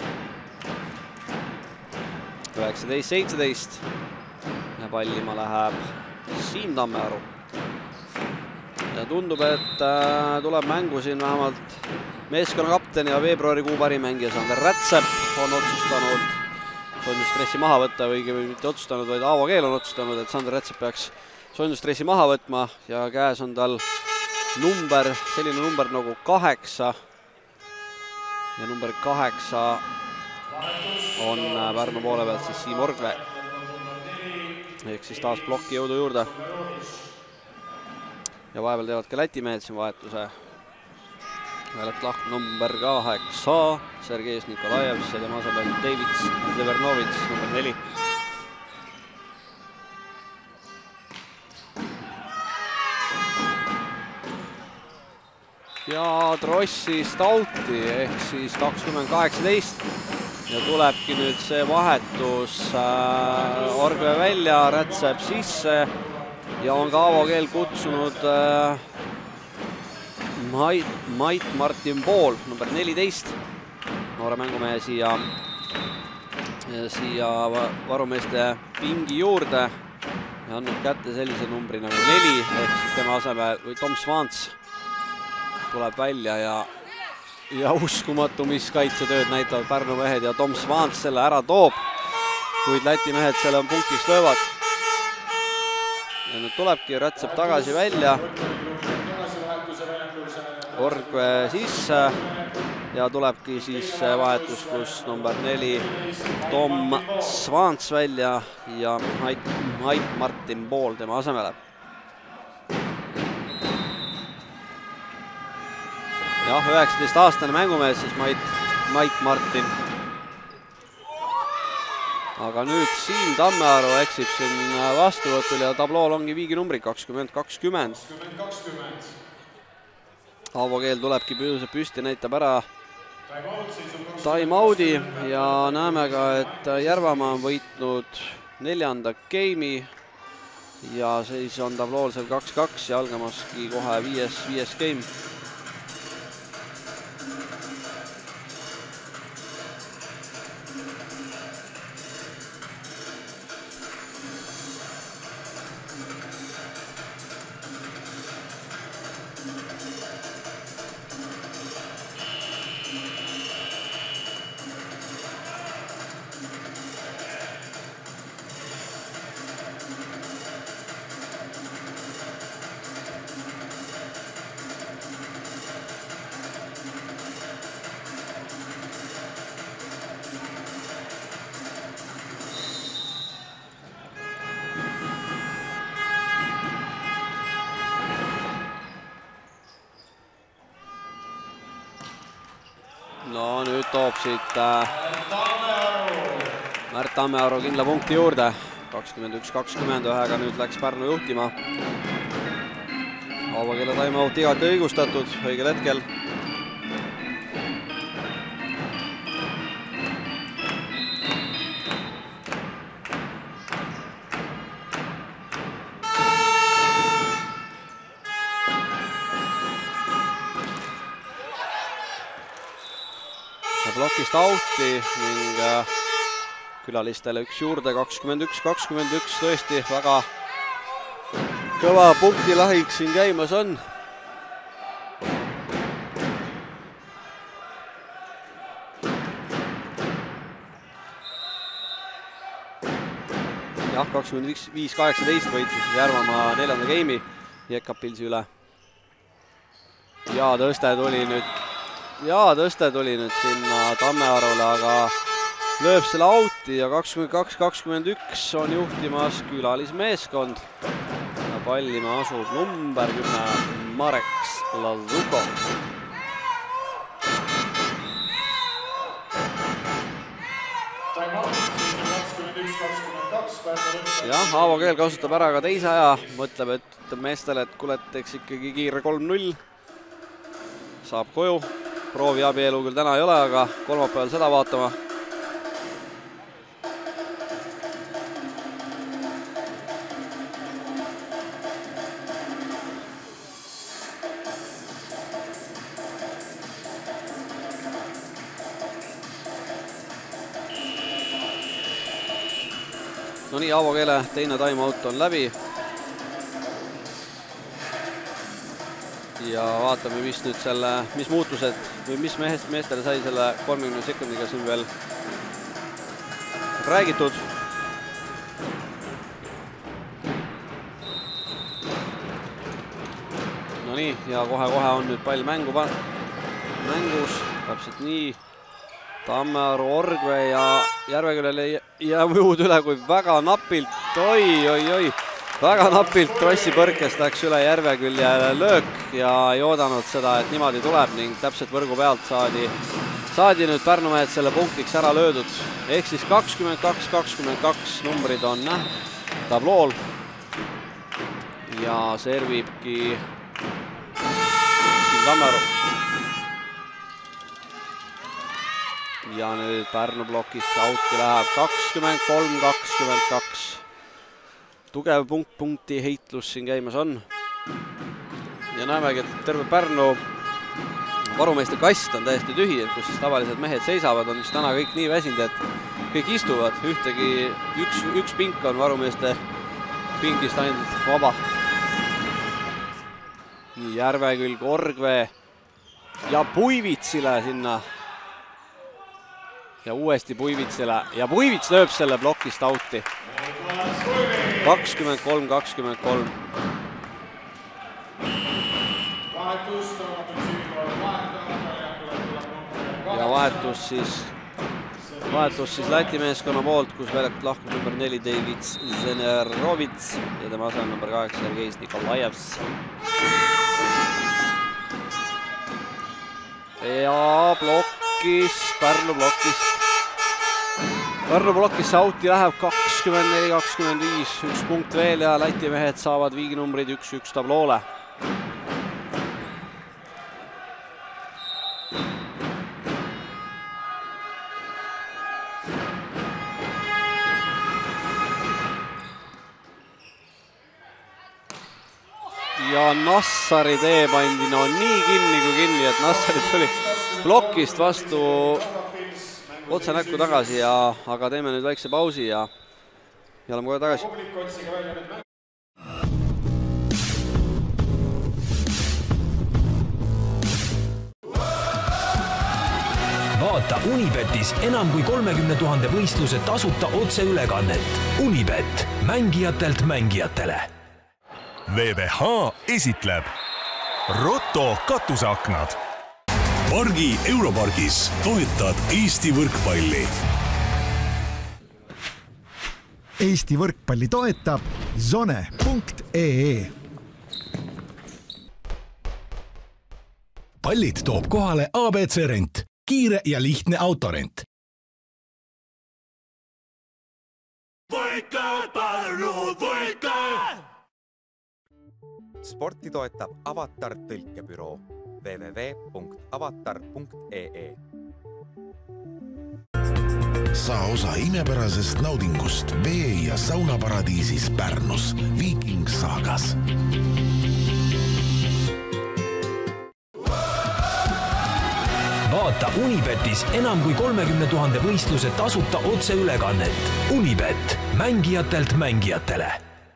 üheksateist seitseteist ja pallima läheb Siim Tammearu. Ja tundub, et tuleb mängu siin vähemalt meeskonnakapten ja veebruarikuu parimängija Sander Rätsep on otsustanud soojendustressi maha võtta või mitte otsustanud, vaid Aavo Keel on otsustanud, et Sander Rätsep peaks soojendustressi maha võtma ja käes on tal number, selline number nagu kaheksa. Ja number kaheksa on Pärnu poole pealt siis Siim Orgve. Ehk siis taas plokki jõudu juurde. Ja vahepeal teevad ka Läti mehed siin vahetuse. Väljalt lahk number kaheksa, Sergei Nikolajev, tema asemel David Zevernovits, number neli. Ja Trossist auti ehk siis kakskümmend kaheksateist ja tulebki nüüd see vahetus äh, Orgve välja, Rätsep sisse ja on ka Aavo Keel kutsunud äh, Mait, Mait Martin Pool, number neliteist noore mängumehe siia, siia varumeeste pingi juurde ja andnud kätte sellise numbri nagu neli, ehk siis tema asemel või Tom Svants tuleb välja ja, ja uskumatu, mis kaitsetööd näitavad Pärnu mehed ja Tom Svants selle ära toob, kuid Läti mehed selle punktiks löövad. Ja nüüd tulebki, Rätsep tagasi välja, Orgve sisse ja tulebki siis vahetus, kus number neli Tom Svants välja ja Mait, Mait Martin Pool tema asemele. Jah, üheksateist aastane mängumees siis Mait, Mait Martin. Aga nüüd Siim Tammearu eksib siin vastuvõtul ja tablool ongi viiginumbrid kakskümmend kakskümmend. Aavo Keel tulebki püsti, näitab ära time-out'i ja näeme ka, et Järvamaa on võitnud neljanda game'i ja siis on tablool seal kaks kaks ja algamaski kohe viies, viies game. No nüüd toob siit äh, Märt Tammearu kindla punkti juurde. kakskümmend üks kakskümmend ühega nüüd läks Pärnu juhtima. Aavo Keele time-out igati õigustatud õigel hetkel. Blokist out'i ning külalistele üks juurde, kakskümmend üks kakskümmend üks, tõesti väga kõva punktilahing siin käimas on. Jah, kakskümmend viis kaheksateist võitis Järvamaa neljanda game'i Jekapilsi üle. Ja tõste tuli nüüd Ja tõste tuli nüüd sinna Tammearule, aga lööb selle out'i ja kakskümmend kaks kakskümmend üks on juhtimas külalismeeskond. Ja pallima asub number kümme Marek Lazuko. Jah, Aavo Keel kasutab ära ka teise aja, mõtleb, et meestele, et kuule, teeks ikkagi kiire kolm null. Saab koju. Proovi abielu küll täna ei ole, aga kolmapäeval seda vaatama. No nii, Aavo Keele teine time-out on läbi. Ja vaatame, mis nüüd selle, mis muutused või mis meest, meestele sai selle kolmekümne sekundiga siin veel räägitud. No nii, ja kohe-kohe on nüüd pall mängu mängus, täpselt nii. Tammearu, Orgve ja Järveküllel ei jää muud üle, kui väga napilt, oi, oi, oi. Väga napilt Trossi põrkest läks üle Järvekülje löök ja ei oodanud seda, et niimoodi tuleb ning täpselt võrgu pealt saadi, saadi nüüd Pärnu mehed selle punktiks ära löödud. Ehk siis kakskümmend kaks kakskümmend kaks numbrid on tablool ja servibki Siim Tammearu. Ja nüüd Pärnu plokist out'i läheb kakskümmend kolm kakskümmend kaks. Tugev punkt, punkti heitlus siin käimas on. Ja näemegi, et terve Pärnu varumeeste kast on täiesti tühi, kus siis tavaliselt mehed seisavad, on siis täna kõik nii väsinud, et kõik istuvad, ühtegi üks, üks pink on varumeeste pingist ainult vaba. Nii Järvekülg, Orgvee ja Puivitsile sinna. Ja uuesti Puivitsile ja Puivits lööb selle blokist outi. kakskümmend kolm kakskümmend kolm. Ja vahetus siis, vahetus siis Läti meeskonna poolt, kus väljakult lahkub number neli David Zenerovits ja tema asemel number kaheksa Sergeis Nikolajevs. Ja blokis, Pärnu blokis. Pärnu blokis outi läheb kakskümmend neli kakskümmend viis, üks punkt veel ja Läti mehed saavad viiginumbrid üks üks tabloole. Ja Nassari tee pandi no nii kinni kui kinni, et Nassari tuli blokist vastu otse näkku tagasi, ja, aga teeme nüüd väikse pausi ja, ja oleme kohe tagasi. Vaata Unibetis enam kui kolmekümne tuhande võistluse tasuta otseülekannet. Unibet, mängijatelt mängijatele. V V H esitleb Roto katuseaknad. Pargi Europargis toetad Eesti võrkpalli. Eesti võrkpalli toetab zone punkt ee. Pallid toob kohale A B C Rent. Kiire ja lihtne autorent. Võitle, Pärnu, võitle! Sporti toetab Avatar tõlkebüroo w w w punkt avatar punkt ee. Saa osa imepärasest naudingust vee- ja saunaparadiisis Pärnus Viking Saagas. Vaata Unibetis enam kui kolmekümne tuhande võistluse tasuta otseülekannet. Unibet, mängijatelt mängijatele.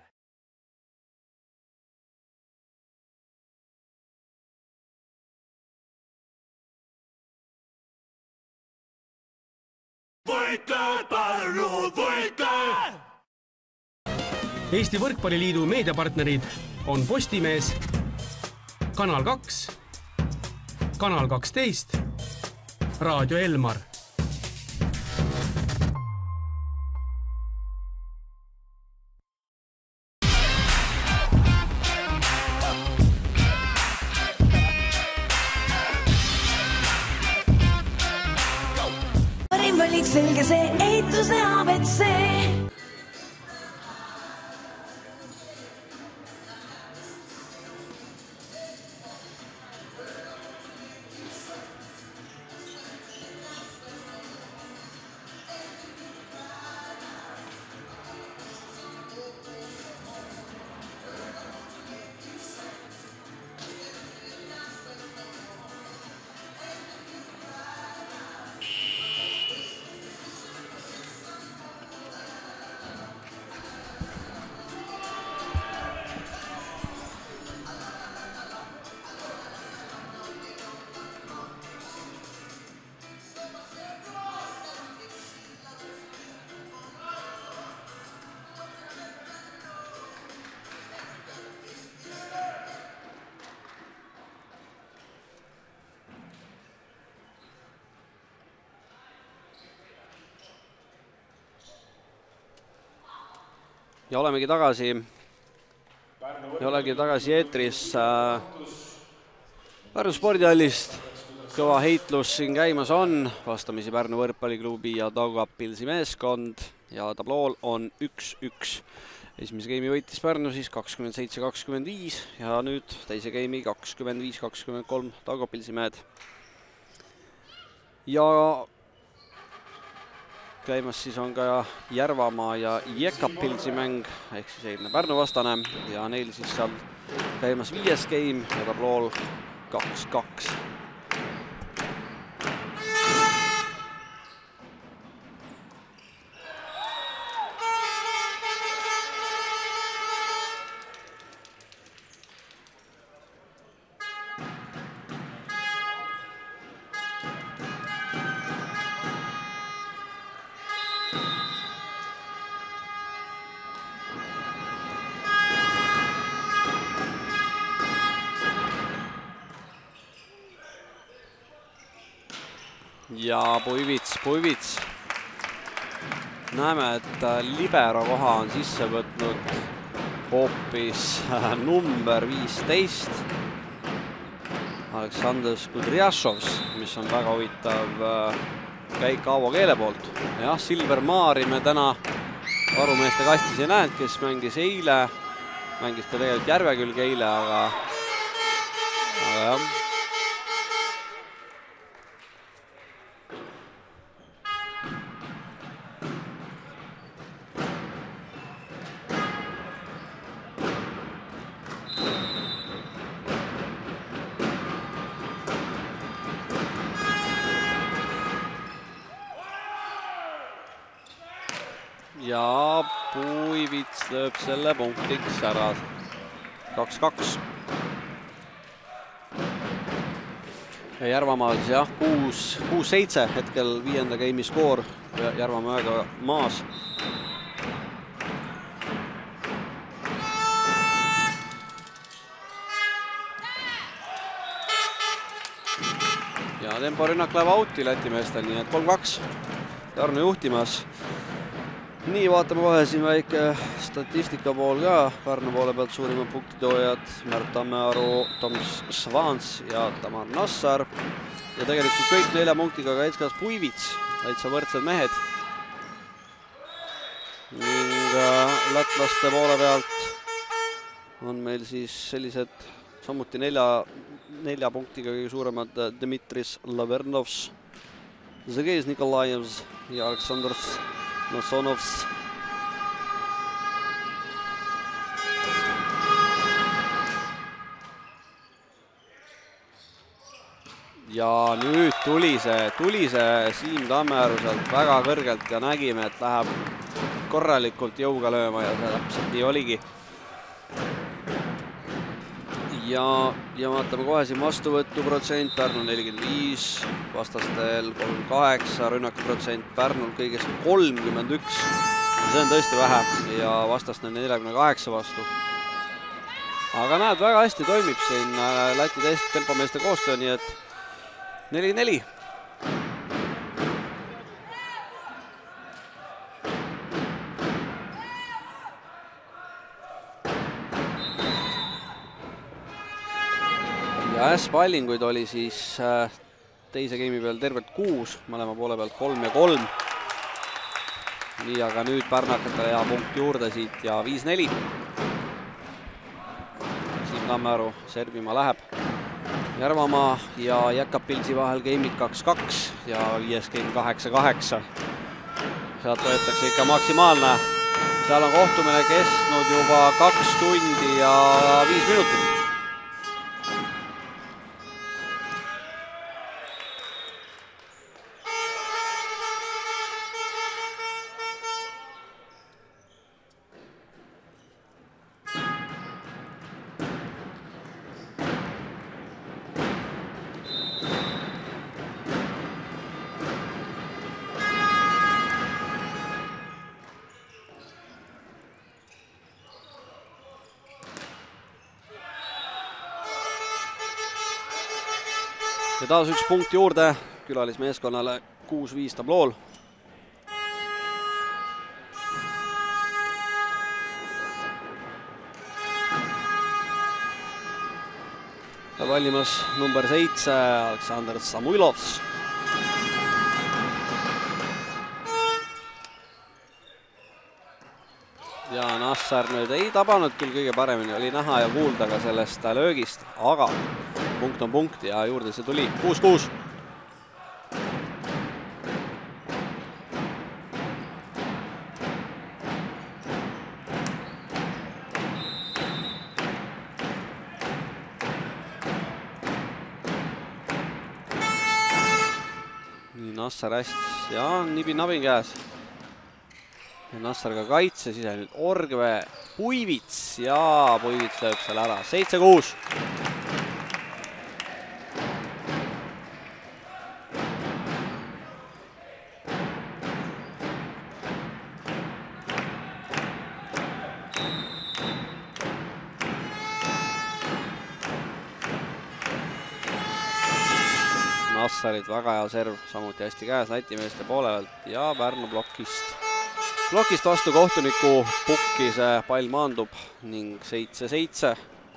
Võitle, Pärnu, võitle! Eesti Võrkpalliliidu meediapartnerid on Postimees, Kanal kaks, Kanal kaksteist, Raadio Elmar. Parim valik selge see ehituse A B C. Ja olemegi tagasi, ja olemegi tagasi eetris äh, Pärnu spordihallist. Kõva heitlus siin käimas on, vastamisi Pärnu võrkpalliklubi ja Daugavpilsi meeskond ja tablool on üks üks. Esimese geimi võitis Pärnu siis kakskümmend seitse kakskümmend viis ja nüüd teise geimi kakskümmend viis kakskümmend kolm Daugavpilsi mehed. Ja käimas siis on ka Järvamaa ja Jekapilsi mäng, ehk siis eilne Pärnu vastane ja neil siis seal käimas viies game ja tablool kaks kaks. ja Puivits, Puivits. Näeme, et libero koha on sisse võtnud hoopis number viisteist. Aleksandr Skudrjašovs, mis on väga huvitav käik Aavo Keele poolt. Jah, Silver Maari me täna varumeeste kastis ei näinud, kes mängis eile, mängis ka tegelikult Järvekülg eile, aga, aga jah. Ja Puivits lööb selle punktiks ära. kaks kaks. Ja Järvamaal jah, kuus seitse hetkel viienda game'i skoor Järvamäega maas. Ja temporünnak läheb outi Läti meestel, nii et kolm kaks. Jarno juhtimas. Nii, vaatame kohe siin väike statistika pool ka. Pärnu poole pealt suurimad punktitoojad Märt Tammearu, Tom Svans ja Tamar Nassar. Ja tegelikult kõik nelja punktiga ka Etskas Puivits, täitsa võrdsed mehed. Ning lätlaste poole pealt on meil siis sellised samuti nelja, nelja punktiga kõige suuremad Dmitris Lavernovs, Zagejs Nikolajevs ja Aleksandrs Nasonovs. Ja nüüd tuli see, tuli see Siim Tammearu sealt väga kõrgelt ja nägime, et läheb korralikult jõuga lööma ja see täpselt nii oligi. Ja, ja vaatame kohe siin vastuvõttu protsent, Pärnul nelikümmend viis, vastastel kolmkümmend kaheksa, rünnaku protsent Pärnul kõigest kolmkümmend üks. See on tõesti vähe ja vastastel nelikümmend kaheksa vastu. Aga näed, väga hästi toimib siin Läti teist tempomeeste koostöö, nii et neli neli. Ja S-pallinguid oli siis teise game'i peal tervelt kuus, mõlema poole pealt kolm ja kolm. Nii, aga nüüd Pärnakatele hea punkt juurde siit ja viis neli. Siim Tammearu servima läheb. Järvamaa ja Jäkapilsi vahel game'id kaks kaks ja viies game kaheksa kaheksa. Sealt võetakse ikka maksimaalne. Seal on kohtumine kestnud juba kaks tundi ja viis minutit. Ja taas üks punkt juurde külalismeeskonnale kuus viis tablool. Ja vallimas number seitse Aleksandr Samuilovs. Ja Nassar nüüd ei tabanud küll kõige paremini, oli näha ja kuulda ka sellest löögist, aga punkt on punkt ja juurde see tuli kuus kuus. Nii, Nassar hästi ja nibi-nabin käes. Ja Nassar ka kaitses, ise nüüd Orgve, Puivits ja Puivits lööb selle ära, seitse kuus. Nassarid, väga hea serv, samuti hästi käes Läti meeste poolelt ja Pärnu plokist. Plokist vastu kohtuniku pukki see pall maandub ning seitse seitse.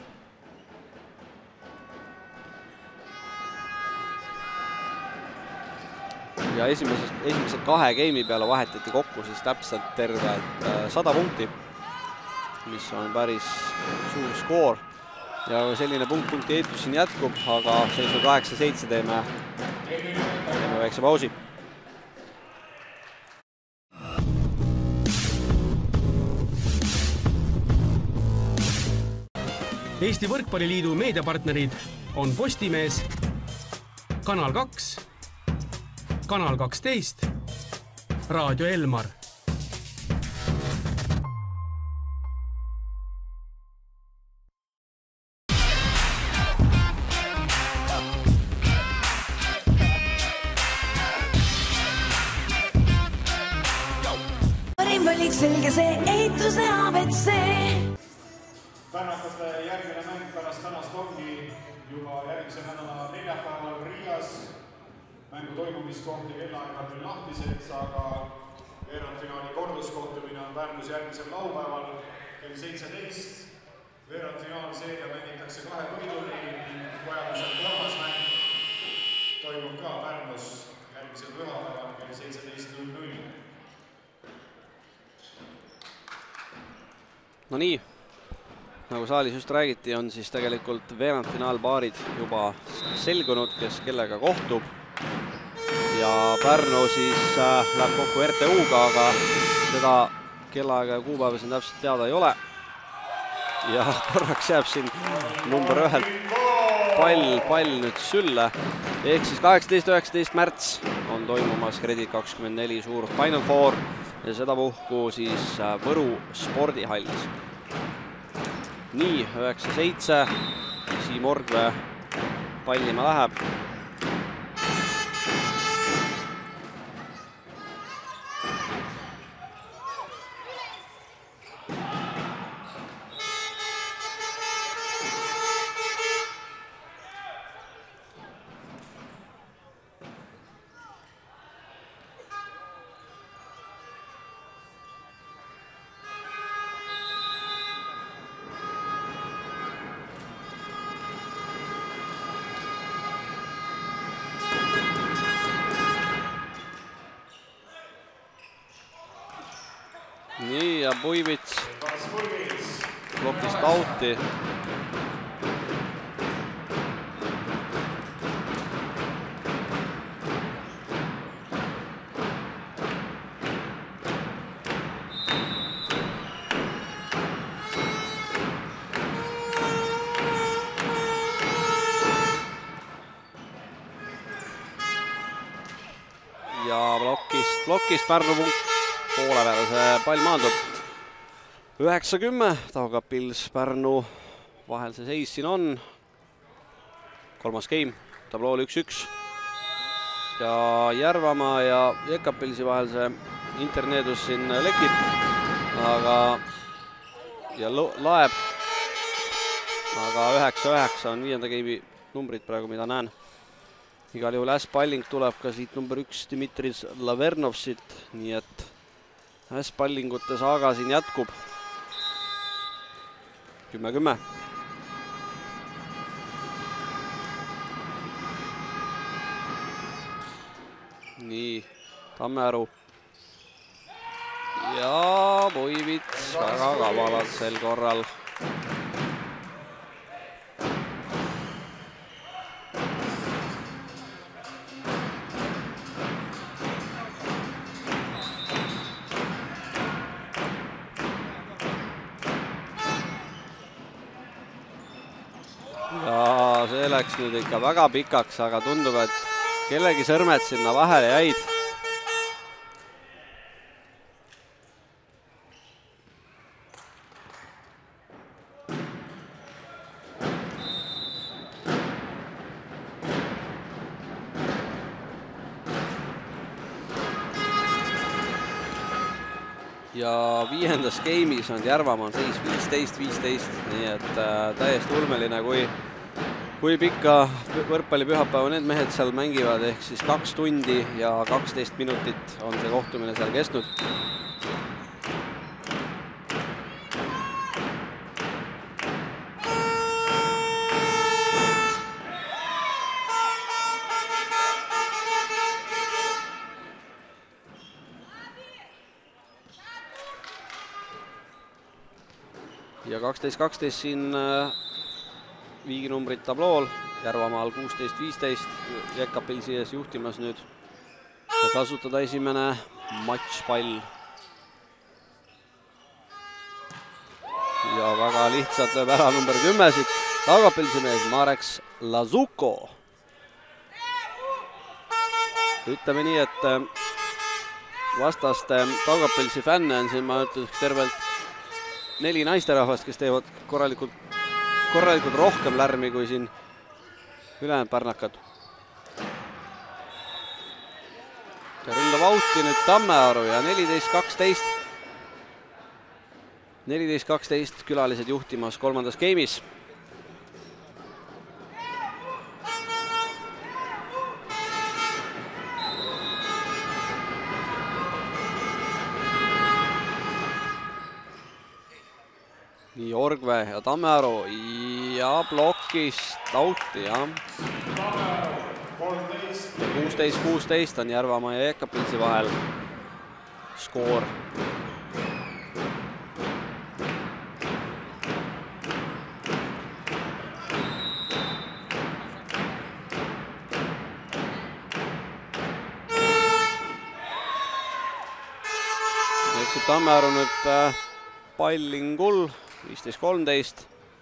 Ja esimese, esimese kahe geimi peale vahetati kokku siis täpselt tervelt sada punkti, mis on päris suur skoor. Ja selline punkt-punkti heitus siin jätkub, aga seisu kaheksa seitse teeme, teeme väikse pausi. Eesti Võrkpalliliidu meediapartnerid on Postimees, Kanal kaks, Kanal kaksteist, Raadio Elmar. Parim valik selge see ehituse A B C. Pärnakaste järgmine mäng pärast tänast ongi juba järgmise nädala neljapäeval Riias. Mängu toimumiskohti kellaaega küll lahtiseks, aga veerandfinaali korduskohtumine on Pärnus järgmisel laupäeval kell seitseteist. Veerandfinaal seeria mängitakse kahe võiduni ning vajadusel kolmas mäng toimub ka Pärnus järgmisel pühapäeval kell seitseteist null null. No nii, nagu saalis just räägiti, on siis tegelikult veerandfinaalpaarid juba selgunud, kes kellega kohtub. Ja Pärnu siis äh, läheb kokku R T U-ga, aga seda kellaaega ja kuupäeva siin täpselt teada ei ole. Ja korraks jääb siin number ühelt pall, pall nüüd sülle. Ehk siis kaheksateist üheksateist märts on toimumas Kredit kakskümmend neli suur Final Four ja seda puhku siis Võru spordihallis. Nii, üheksa seitse, Siim Orgve pallima läheb. Nii, ja Puivits plokist auti. Ja plokist, plokist Pärnu punkt. Poole peale see pall maandub. üheksa kümme, Taugapils Pärnu vahel see seis siin on. Kolmas game, tablool üks üks. Ja Järvamaa ja Jekapilsi vahel see interneedus siin lekib. Aga ja laeb. Aga üheksa üheksa on viienda game'i numbrid praegu, mida näen. Igal juhul äspalling tuleb ka siit number üks Dimitris Lavernovsilt, nii et äspallingute saaga siin jätkub. kümme kümme. Nii, Tammearu. Ja Puivits väga kavalalt sel korral. Ja see läks nüüd ikka väga pikaks, aga tundub, et kellegi sõrmed sinna vahele jäid. Ja viiendas game'is on Järvamaa seis viisteist viisteist, nii et äh, täiesti ulmeline, kui kui pikka võrkpallipühapäeva need mehed seal mängivad, ehk siis kaks tundi ja kaksteist minutit on see kohtumine seal kestnud. ja kaksteist kaksteist siin viiginumbrid tablool, Järvamaal kuusteist viisteist, Jekapilsi ees juhtimas nüüd ja kasutada esimene matšpall. ja väga lihtsalt lööb ära number kümme siit, Taugapilsi mees Marek Lazuko. ütleme nii, et vastaste Taugapilsi fänne on siin, ma ütleks, tervelt neli naisterahvast, kes teevad korralikult, korralikult rohkem lärmi kui siin ülejäänud pärnakad. ründab auti nüüd Tammearu ja neliteist kaksteist. neliteist kaksteist külalised juhtimas kolmandas geimis. nii Orgve ja Tammearu ja plokist auti, jah. kuusteist kuusteist on Järvamaa ja Jekapilsi vahel skoor. Eksib Tammearu nüüd pallingul. viisteist kolmteist.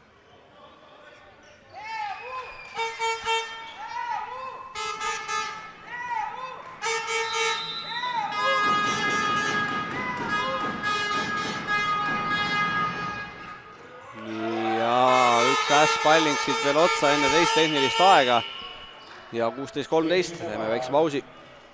ja üks ässpalling siit veel otsa enne teist tehnilist aega ja kuusteist kolmteist, teeme väikse pausi.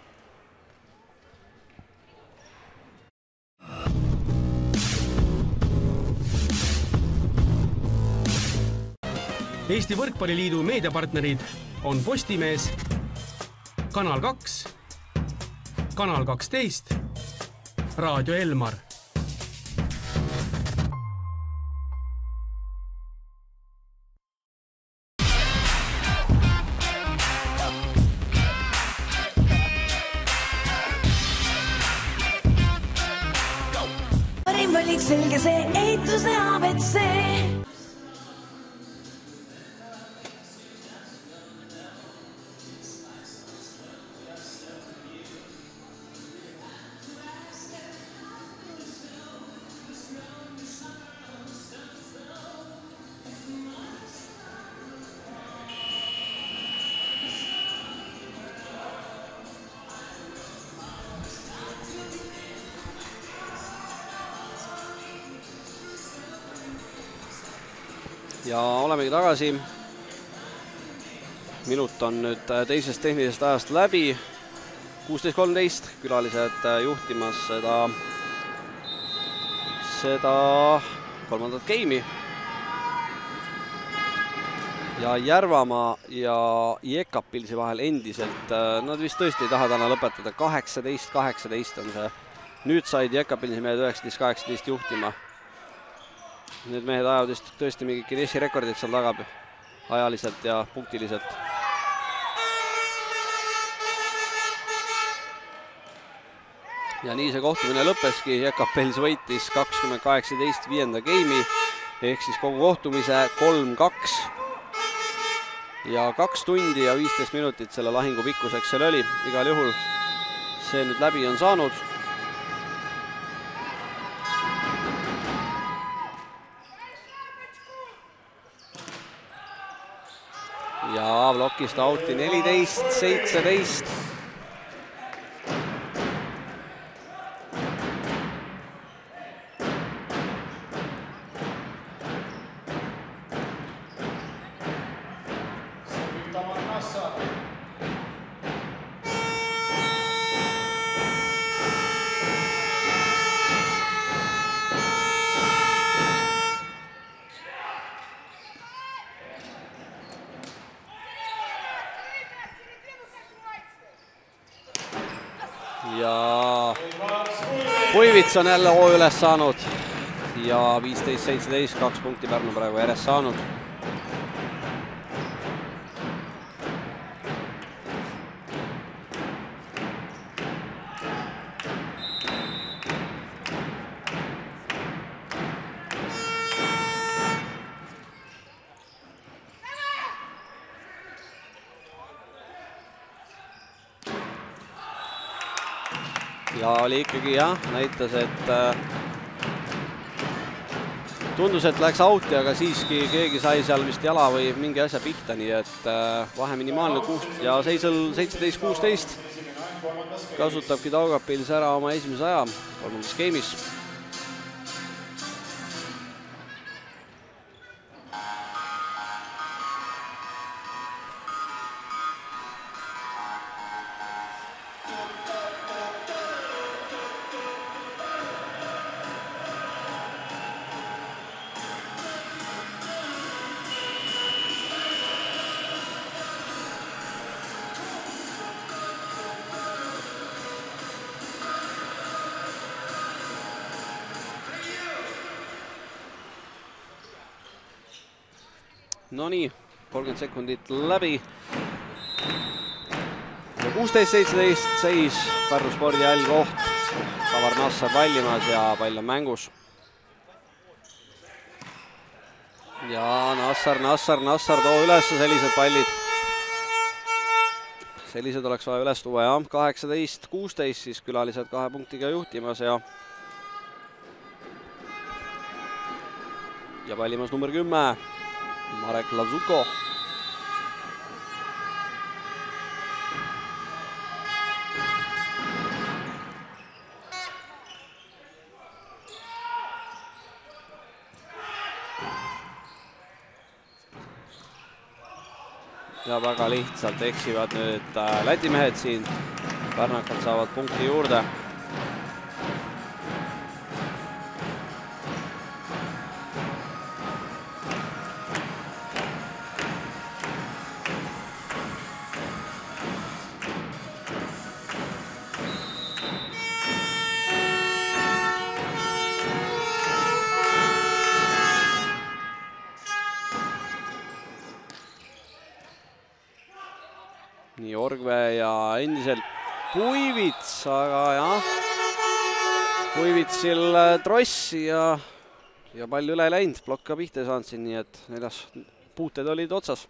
Eesti Võrkpalliliidu meediapartnerid on Postimees, Kanal kaks, Kanal kaksteist, Raadio Elmar. Parim valik selge see ehituse A B C. ja olemegi tagasi. Minut on nüüd teisest tehnilisest ajast läbi. kuusteist kolmteist külalised juhtimas seda, seda kolmandat geimi. Ja Järvamaa ja Jekapilsi vahel endiselt, nad vist tõesti ei taha täna lõpetada, kaheksateist kaheksateist on see. Nüüd said Jekapilsi mehed üheksateist kaheksateist juhtima. Need mehed ajavad just tõesti mingi Guinessi rekordid seal taga ajaliselt ja punktiliselt. Ja nii see kohtumine lõppeski, Jekapils võitis kakskümmend kaheksateist viienda geimi, ehk siis kogu kohtumise kolm kaks. Ja kaks tundi ja viisteist minutit selle lahingu pikkuseks seal oli. Igal juhul see nüüd läbi on saanud. Ja plokist auti neliteist seitseteist. ja Puivits on jälle hoo üles saanud ja viisteist seitseteist, kaks punkti Pärnu praegu järjest saanud. Ja oli ikkagi jah, näitas, et tundus, et läks auti, aga siiski keegi sai seal vist jala või mingi asja pihta, nii et vahe minimaalne kuus ja seisel seitseteist kuusteist kasutabki Daugavpils ära oma esimese aja kolmandas skeemis. No nii, kolmkümmend sekundit läbi. kuusteist seitseteist seis Pärnu spordihall koht. Kavar Nassar pallimas ja pall on mängus. Ja Nassar, Nassar, Nassar too üles sellised pallid. Sellised oleks vaja üles tuua ja kaheksateist kuusteist siis külalised kahe punktiga juhtimas ja ja pallimas number kümme. Marek Lazuko. Ja väga lihtsalt eksivad nüüd Läti mehed siin. Pärnakad saavad punkti juurde. Nii Orgve ja endiselt Puivits, aga jah, Puivitsil trossi ja, ja palju üle läinud, plokk ka pihta saanud siin, nii et neljas puuted olid otsas.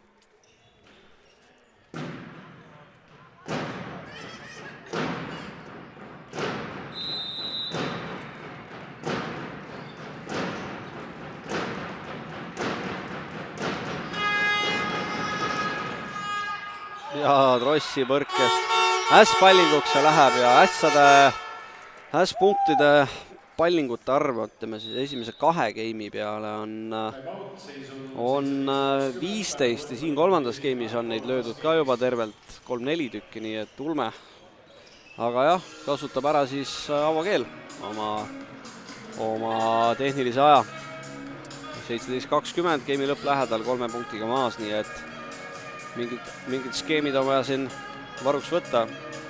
Ja Trossi põrkest häst pallinguks see läheb ja hästade, häst punktide pallingute arv, ütleme siis esimese kahe geimi peale on, on viisteist ja siin kolmandas geimis on neid löödud ka juba tervelt kolm-neli tükki, nii et ulme. Aga jah, kasutab ära siis Avo Keel oma, oma tehnilise aja. seitseteist kakskümmend, geimi lõpp lähedal kolme punktiga maas, nii et Mingid, mingid skeemid on vaja siin varuks võtta.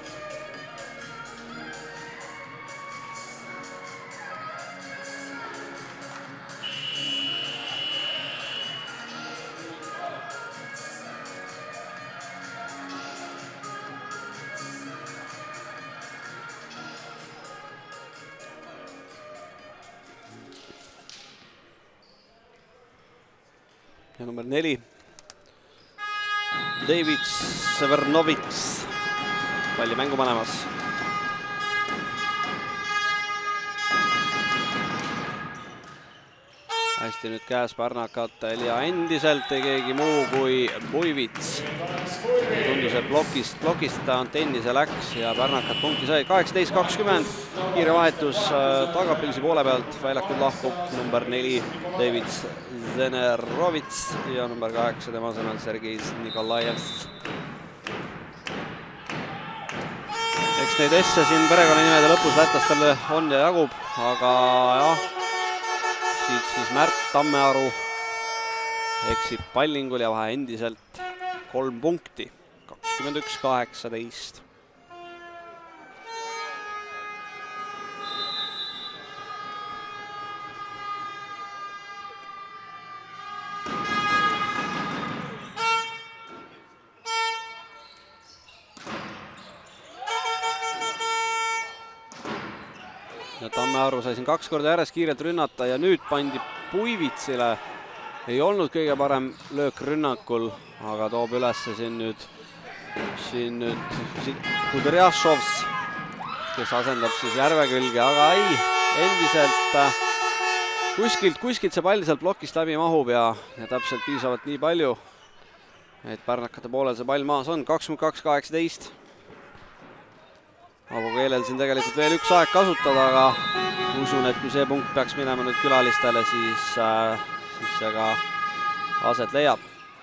Ja number neli. David Severnoviks palli mängu panemas. Hästi nüüd käes Pärnakatel ja endiselt ei keegi muu kui Puivits. Tundus, et plokist, plokist ta antennise läks ja Pärnakat punkti sai. kaheksateist kakskümmend, kiire vahetus Daugavpilsi poole pealt. Väljakud lahkub number neli David Zenerovits ja number kaheksa tema sõnal Sergei Nikolajevs. Eks neid esse siin perekonnanimede lõpus lätlastele on ja jagub, aga jah, siit siis Märt Tammearu eksib pallingul ja vahe endiselt kolm punkti, kakskümmend üks kaheksateist. ja Tammearu sai siin kaks korda järjest kiirelt rünnata ja nüüd pandi Puivitsile. Ei olnud kõige parem löök rünnakul, aga toob üles siin nüüd siin nüüd Kudrjašovs, kes asendab siis Järvekülge, aga ei, endiselt kuskilt, kuskilt see pall sealt plokist läbi mahub ja, ja täpselt piisavalt nii palju, et pärnakate poolel see pall maas on, kakskümmend kaks kaheksateist. Avo Keelel siin tegelikult veel üks aeg kasutada, aga usun, et kui see punkt peaks minema nüüd külalistele, siis, äh, siis see ka aset leiab.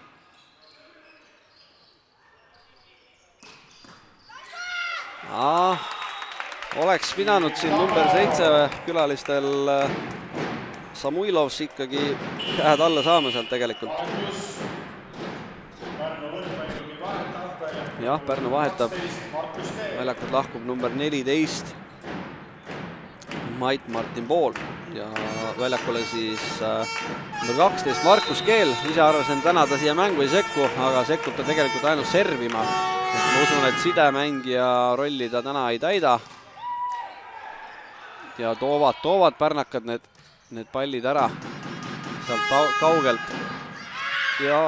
Ah, oleks pidanud siin number seitse külalistel Samuilovs ikkagi käed alla saama sealt tegelikult. Jah, Pärnu vahetab, väljakult lahkub number neliteist Mait Martin Pool ja väljakule siis äh, number kaksteist Markus Keel. Ise arvasin täna ta siia mängu ei sekku, aga sekkub ta tegelikult ainult servima. Ma usun, et sidemängija rolli ta täna ei täida. Ja toovad, toovad pärnakad need, need pallid ära sealt kaugelt. Ja,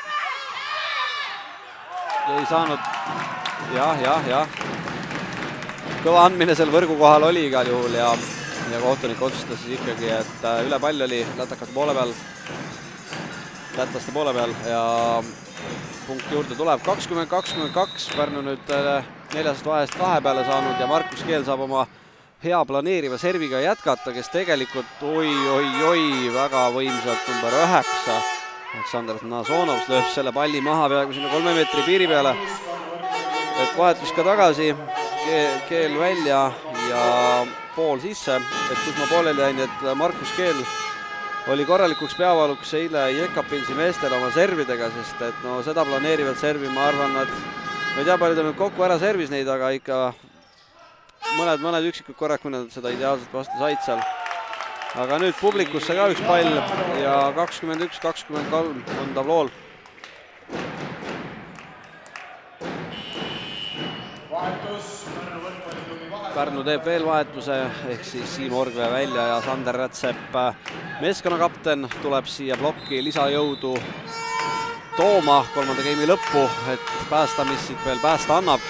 ja ei saanud, jah, jah, jah. Kõva andmine seal võrgu kohal oli igal juhul ja, ja kohtunik otsustas siis ikkagi, et üle pall oli lätakate poole peal, lätlaste poole peal ja punkt juurde tuleb kakskümmend kakskümmend kaks, Pärnu nüüd neljasest vahest kahe peale saanud ja Markus Keel saab oma hea planeeriva serviga jätkata, kes tegelikult oi, oi, oi, väga võimsalt number üheksa. Aleksandr Nazonovs lööb selle palli maha peaaegu sinna kolme meetri piiri peale, et vahetus ka tagasi, Keel, keel välja ja Pool sisse, et kus ma pooleli jäin, et Markus Keel oli korralikuks peavaluks eile Jekapilsi meestel oma servidega, sest et no seda planeerivad servi, ma arvan, nad ma ei tea, palju ta nüüd kokku ära servis neid, aga ikka mõned, mõned üksikud korrak, kui nad seda ideaalselt vastu said seal. Aga nüüd publikusse ka üks pall ja kakskümmend üks kakskümmend kolm on tablool. Pärnu teeb veel vahetuse, ehk siis Siim Orgvee välja ja Sander Rätsep, meeskonnakapten, tuleb siia plokki lisajõudu tooma kolmanda geimi lõppu, et päästa, mis siit veel päästa annab.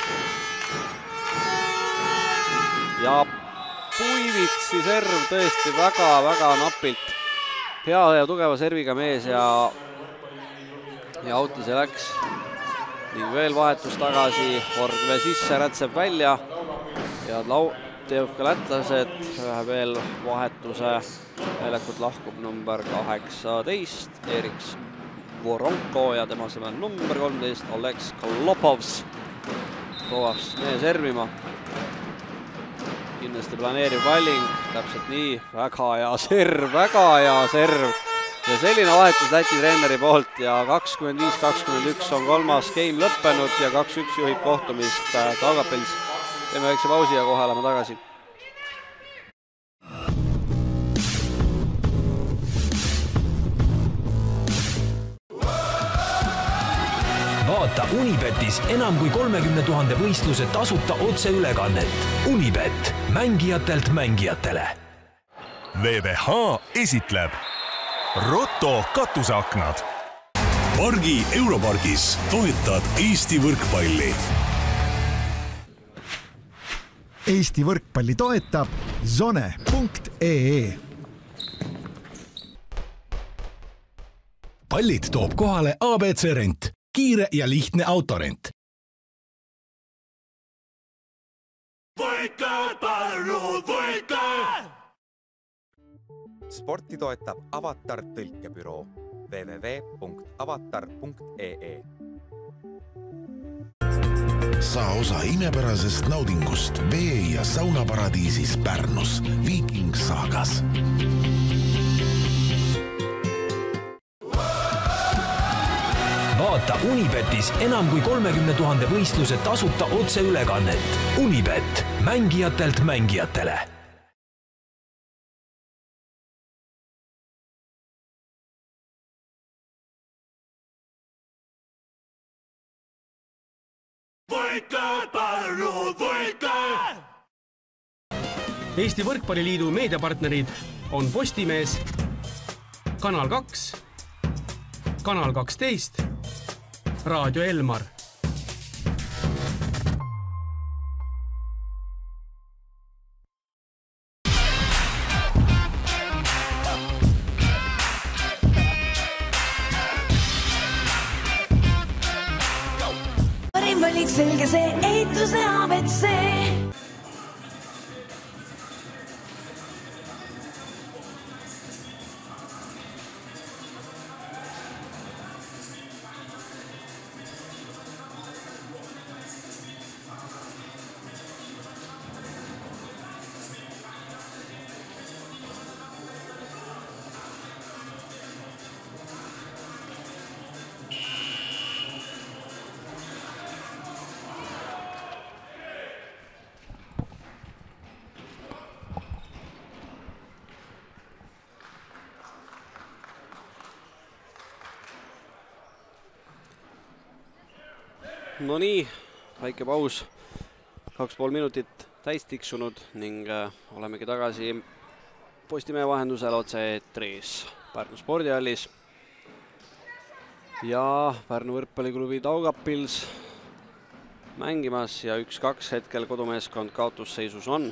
Ja Puivitsi serv tõesti väga-väga napilt. Hea ja tugeva serviga mees ja, ja auti see läks. Ning veel vahetus tagasi, Orgvee sisse, Rätsep välja. Ja lau teeb ka lätlased, ühe veel vahetuse, väljakult lahkub number kaheksateist, Eriks Voronko ja tema asemel number kolmteist, Oleks Kolopovs. Tovaks mees servima. Kindlasti planeeriv palling, täpselt nii, väga hea serv, väga hea serv. Ja selline vahetus Läti treeneri poolt ja kakskümmend viis kakskümmend üks on kolmas game lõppenud ja kaks üks juhib kohtumist Taagapils. Teeme väikse pausi ja kohe oleme tagasi. Vaata Unibetis enam kui kolmekümne tuhande võistluse tasuta otseülekannet. Unibet, mängijatelt mängijatele. V V H esitleb Roto katuseaknad. Pargi Europargis toetad Eesti võrkpalli. Eesti võrkpalli toetab zone punkt ee. Pallid toob kohale A B C Rent. Kiire ja lihtne autorent. Võitle, Pärnu, võitle! Sporti toetab Avatar tõlkebüroo w w w punkt avatar punkt ee. Saa osa imepärasest naudingust vee- ja saunaparadiisis Pärnus Viking Saagas. Vaata Unibetis enam kui kolmekümne tuhande võistluse tasuta otseülekannet. Unibet, mängijatelt mängijatele. Võitle, Pärnu, võitle! Eesti Võrkpalliliidu meediapartnerid on Postimees, Kanal kaks, Kanal kaksteist, Raadio Elmar. Parim valik selge see ehituse A B C. No nii, väike paus, kaks pool minutit täis tiksunud ning äh, olemegi tagasi Postimehe vahendusel otse eetris Pärnu spordihallis. Ja Pärnu võrkpalliklubi Daugavpils mängimas ja üks kaks hetkel kodumeeskond kaotusseisus on.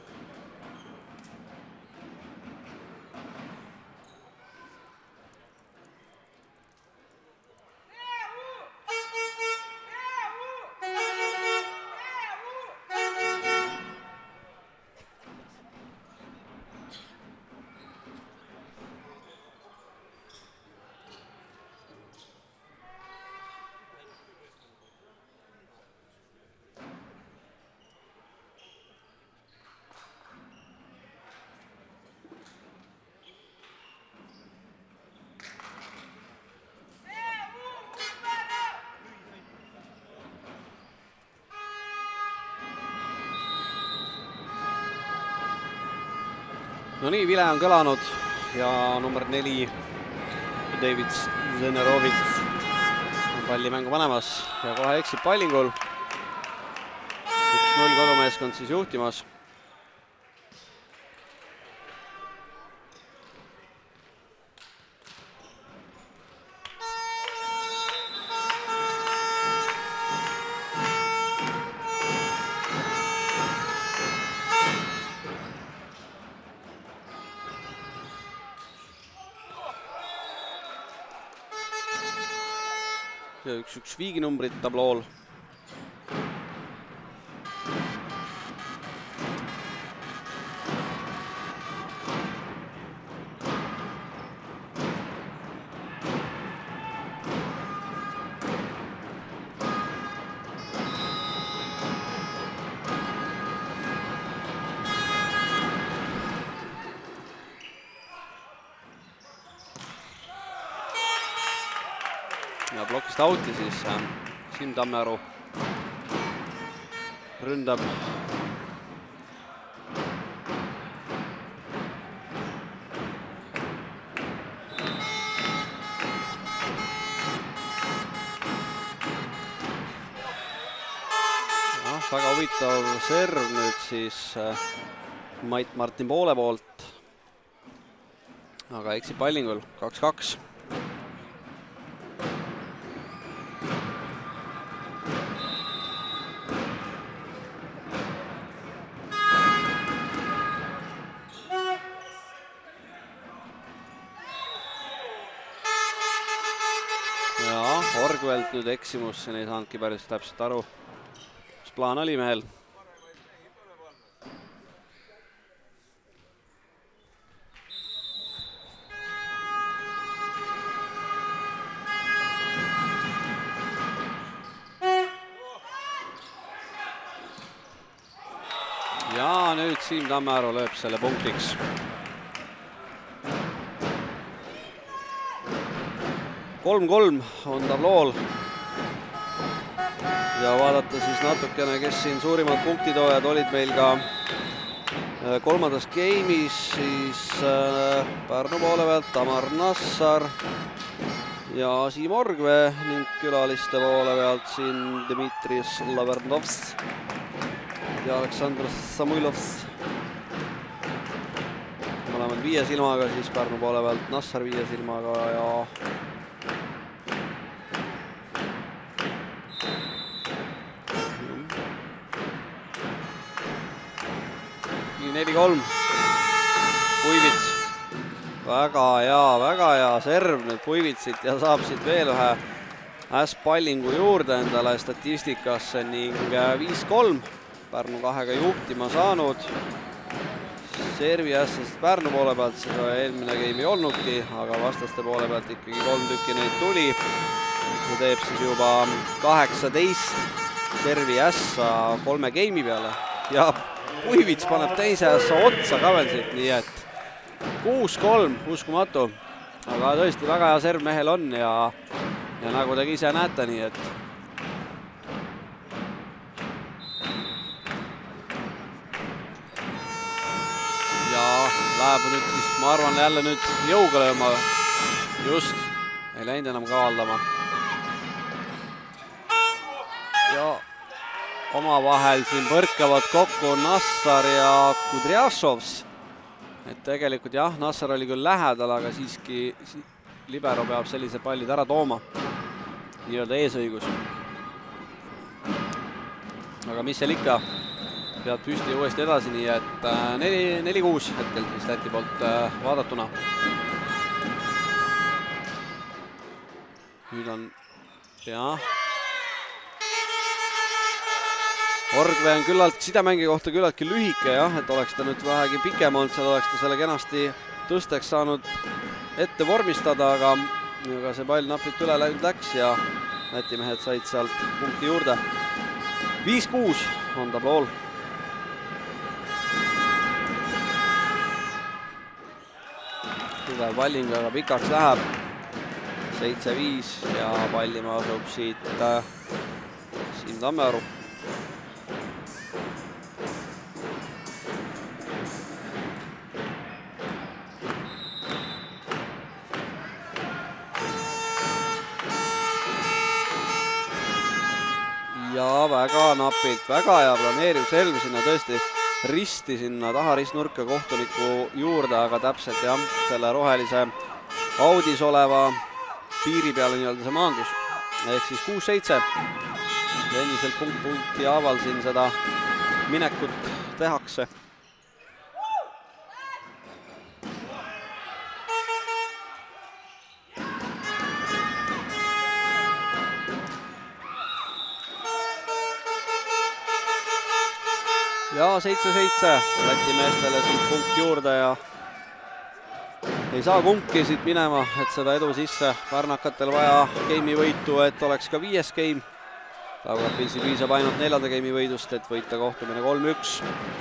No nii, vile on kõlanud ja number neli David Zenerovits on palli mängu panemas ja kohe eksib pallingul. üks null kodumeeskond siis juhtimas. Ja üks üks viiginumbrit tablool. Ja blokist auti siis äh, Siim Tammearu ründab. No, väga huvitav serv nüüd siis äh, Mait Martin poole poolt. Aga eksib pallingul kaks kaks. Orgvelt nüüd eksimus, ei saanudki päris täpselt aru, mis plaan oli mehel. Ja nüüd Siim Tammearu lööb selle punktiks. kolm kolm on tablool ja vaadata siis natukene, kes siin suurimad punktitoojad olid meil ka kolmandas game'is, siis Pärnu poole pealt Tamar Nassar ja Siim Orgvee ning külaliste poole pealt siin Dmitris Lavernovs ja Aleksandr Samuilovs. on viie silmaga, siis Pärnu poole pealt Nassar viie silmaga ja neli kolm. Puivits. Väga hea, väga hea serv nüüd Puivitsit ja saab siit veel ühe äspallingu juurde endale statistikasse ning viis kolm. Pärnu kahega juhtima saanud. Servi ässast Pärnu poole pealt seda eelmine game ei olnudki, aga vastaste poole pealt ikkagi kolm tükki neid tuli. See teeb siis juba kaheksateist servi ässa kolme game'i peale ja Puivits paneb teise ässa otsa ka veel siit, nii et kuus kolm, uskumatu. Aga tõesti väga hea serv mehel on ja, ja nagu te ise näete, nii et ja läheb nüüd siis, ma arvan, jälle nüüd jõuga lööma. Just, ei läinud enam kavaldama. Ja omavahel siin põrkavad kokku Nassar ja Kudrjašovs. Et tegelikult jah, Nassar oli küll lähedal, aga siiski libero peab sellise pallid ära tooma. Nii-öelda eesõigus. Aga mis seal ikka? Pead püsti uuesti edasi, nii et neli kuus hetkel siis Läti poolt vaadatuna. Nüüd on, jah. Orgve on küllalt, sidemängi kohta küllaltki lühike, jah, et oleks ta nüüd vähegi pikem olnud, seal oleks ta selle kenasti tõsteks saanud ette vormistada, aga, aga see pall napilt üle läinud läks ja Läti mehed said sealt punkti juurde. viis kuus on tablool. Tugev palling, aga pikaks läheb. seitse viis ja pallima asub siit Siim Tammearu. Ja väga napilt, väga hea planeeriv selv sinna tõesti risti sinna taha ristnurka kohtuniku juurde, aga täpselt jah, selle rohelise audis oleva piiri peale nii-öelda see maandus. Ehk siis kuus seitse. Endiselt punkt punkti haaval siin seda minekut tehakse. Ja seitse seitse Läti meestele siit punkt juurde ja ei saa kumbki siit minema, et seda edu sisse. Pärnakatel vaja game'i võitu, et oleks ka viies game. Taugapilsi piisab ainult neljanda game'i võidust, et võita kohtumine kolm üks.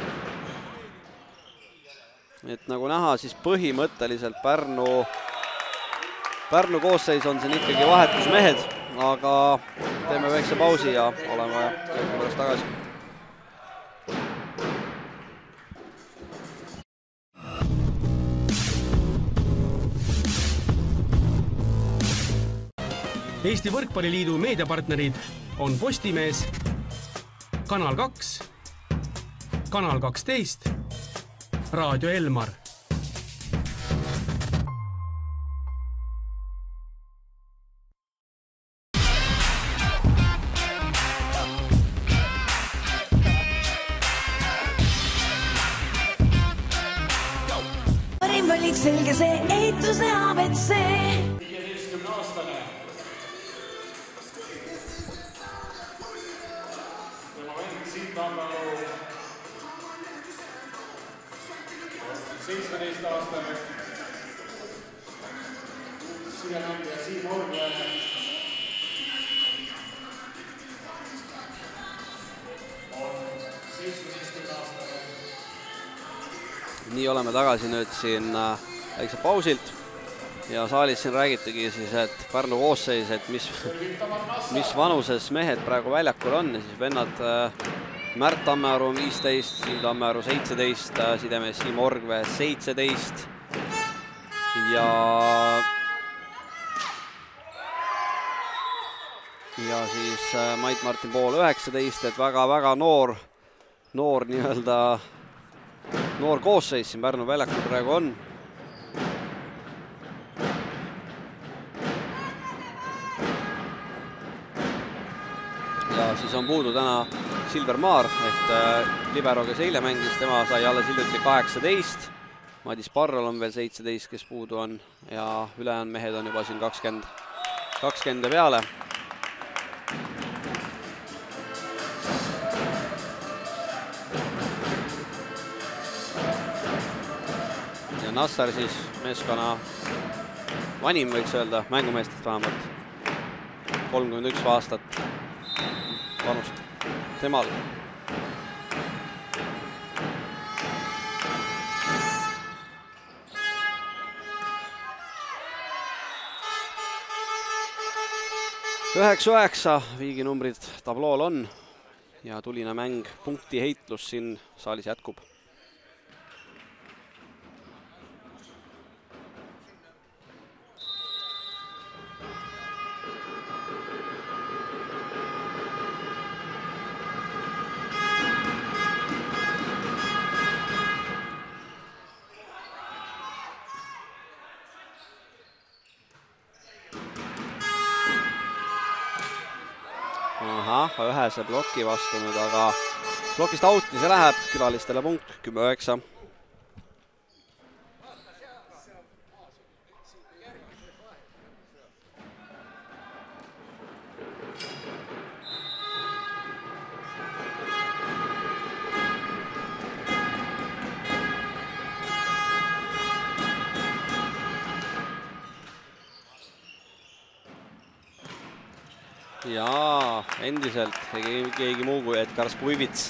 Et nagu näha, siis põhimõtteliselt Pärnu, Pärnu koosseis on siin ikkagi vahetusmehed, aga teeme väikse pausi ja oleme pärast tagasi. Eesti Võrkpalliliidu meediapartnerid on Postimees, Kanal kaks, Kanal kaksteist, Raadio Elmar. Parim valik selge see ehituse A B C. viieteistkümne aastane. Tema vend Siim Tammearu seitsmeteist aastane. Sidemängija Siim Orgve on seitsmeteistkümne aastane. Nii oleme tagasi nüüd siin väikse pausilt ja saalis siin räägitigi siis, et Pärnu koosseis, et mis, mis vanuses mehed praegu väljakul on ja siis vennad Märt Tammearu on viisteist, Siim Tammearu seitseteist, sidemees Siim Orgve seitseteist ja ja siis Mait Martin Pool üheksateist, et väga-väga noor, noor nii-öelda noor koosseis siin Pärnu väljakul praegu on ja siis on puudu täna Silver Maar, et libero, kes eile mängis, tema sai alles hiljuti kaheksateist. Madis Parral on veel seitseteist, kes puudu on ja ülejäänud mehed on juba siin kakskümmend, kakskümmend peale. Ja Nassar siis meeskonna vanim, võiks öelda, mängumeestest vähemalt. kolmkümmend üks aastat vanust temal. üheksa üheksa viigi numbrid tablool on ja tuline mäng, punkti heitlus siin saalis jätkub. Ühese ploki vastu nüüd, aga plokist out'i see läheb, külalistele punkt, kümme üheksa. Ja endiselt keegi muu kui Edgar Spuivits.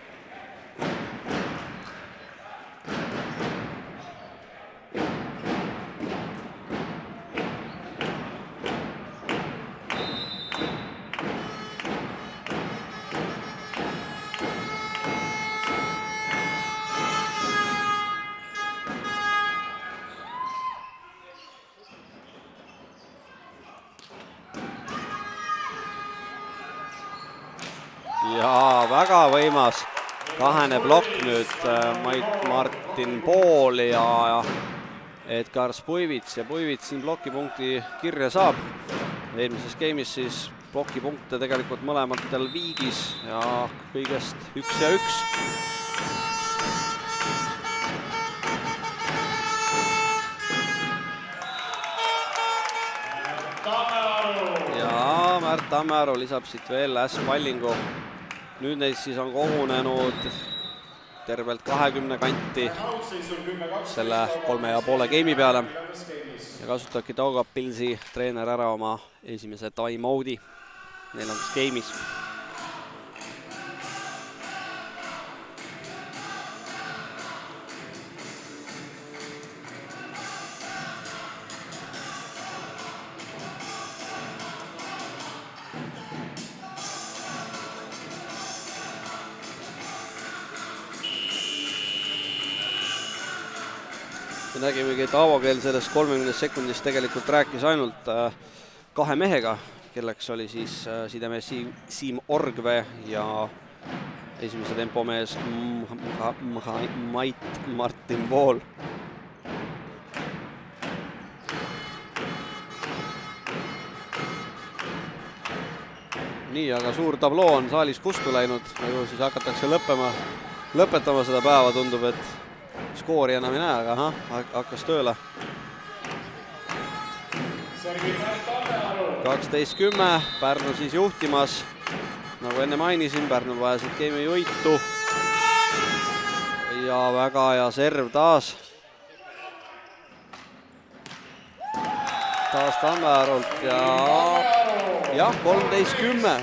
Ja väga võimas kahene plokk nüüd Mait Martin Pool ja Edgar Spuivits ja Spuivits siin plokipunkti kirja saab. Eelmises game'is siis plokipunkte tegelikult mõlematel viigis ja kõigest üks ja üks. Ja Märt Tammearu lisab siit veel ässpallingu. Nüüd neist siis on kogunenud tervelt kahekümne kanti selle kolme ja poole game'i peale ja kasutabki Daugavpilsi treener ära oma esimese time-out'i neljandas game'is. Me nägimegi, et Aavo Keel sellest kolmekümnest sekundist tegelikult rääkis ainult kahe mehega, kelleks oli siis sidemees Siim Orgve ja esimese tempomees Mait Martin Pool. Nii, aga suur tabloo on saalis kustu läinud, nagu siis hakatakse lõppema, lõpetama seda päeva, tundub, et skoori enam ei näe, aga aha, hakkas tööle. kaksteist kümme, Pärnu siis juhtimas. Nagu enne mainisin, Pärnul vajasid game'i võitu. Ja väga hea serv taas. Taas Tammearult ja jah, kolmteist kümme.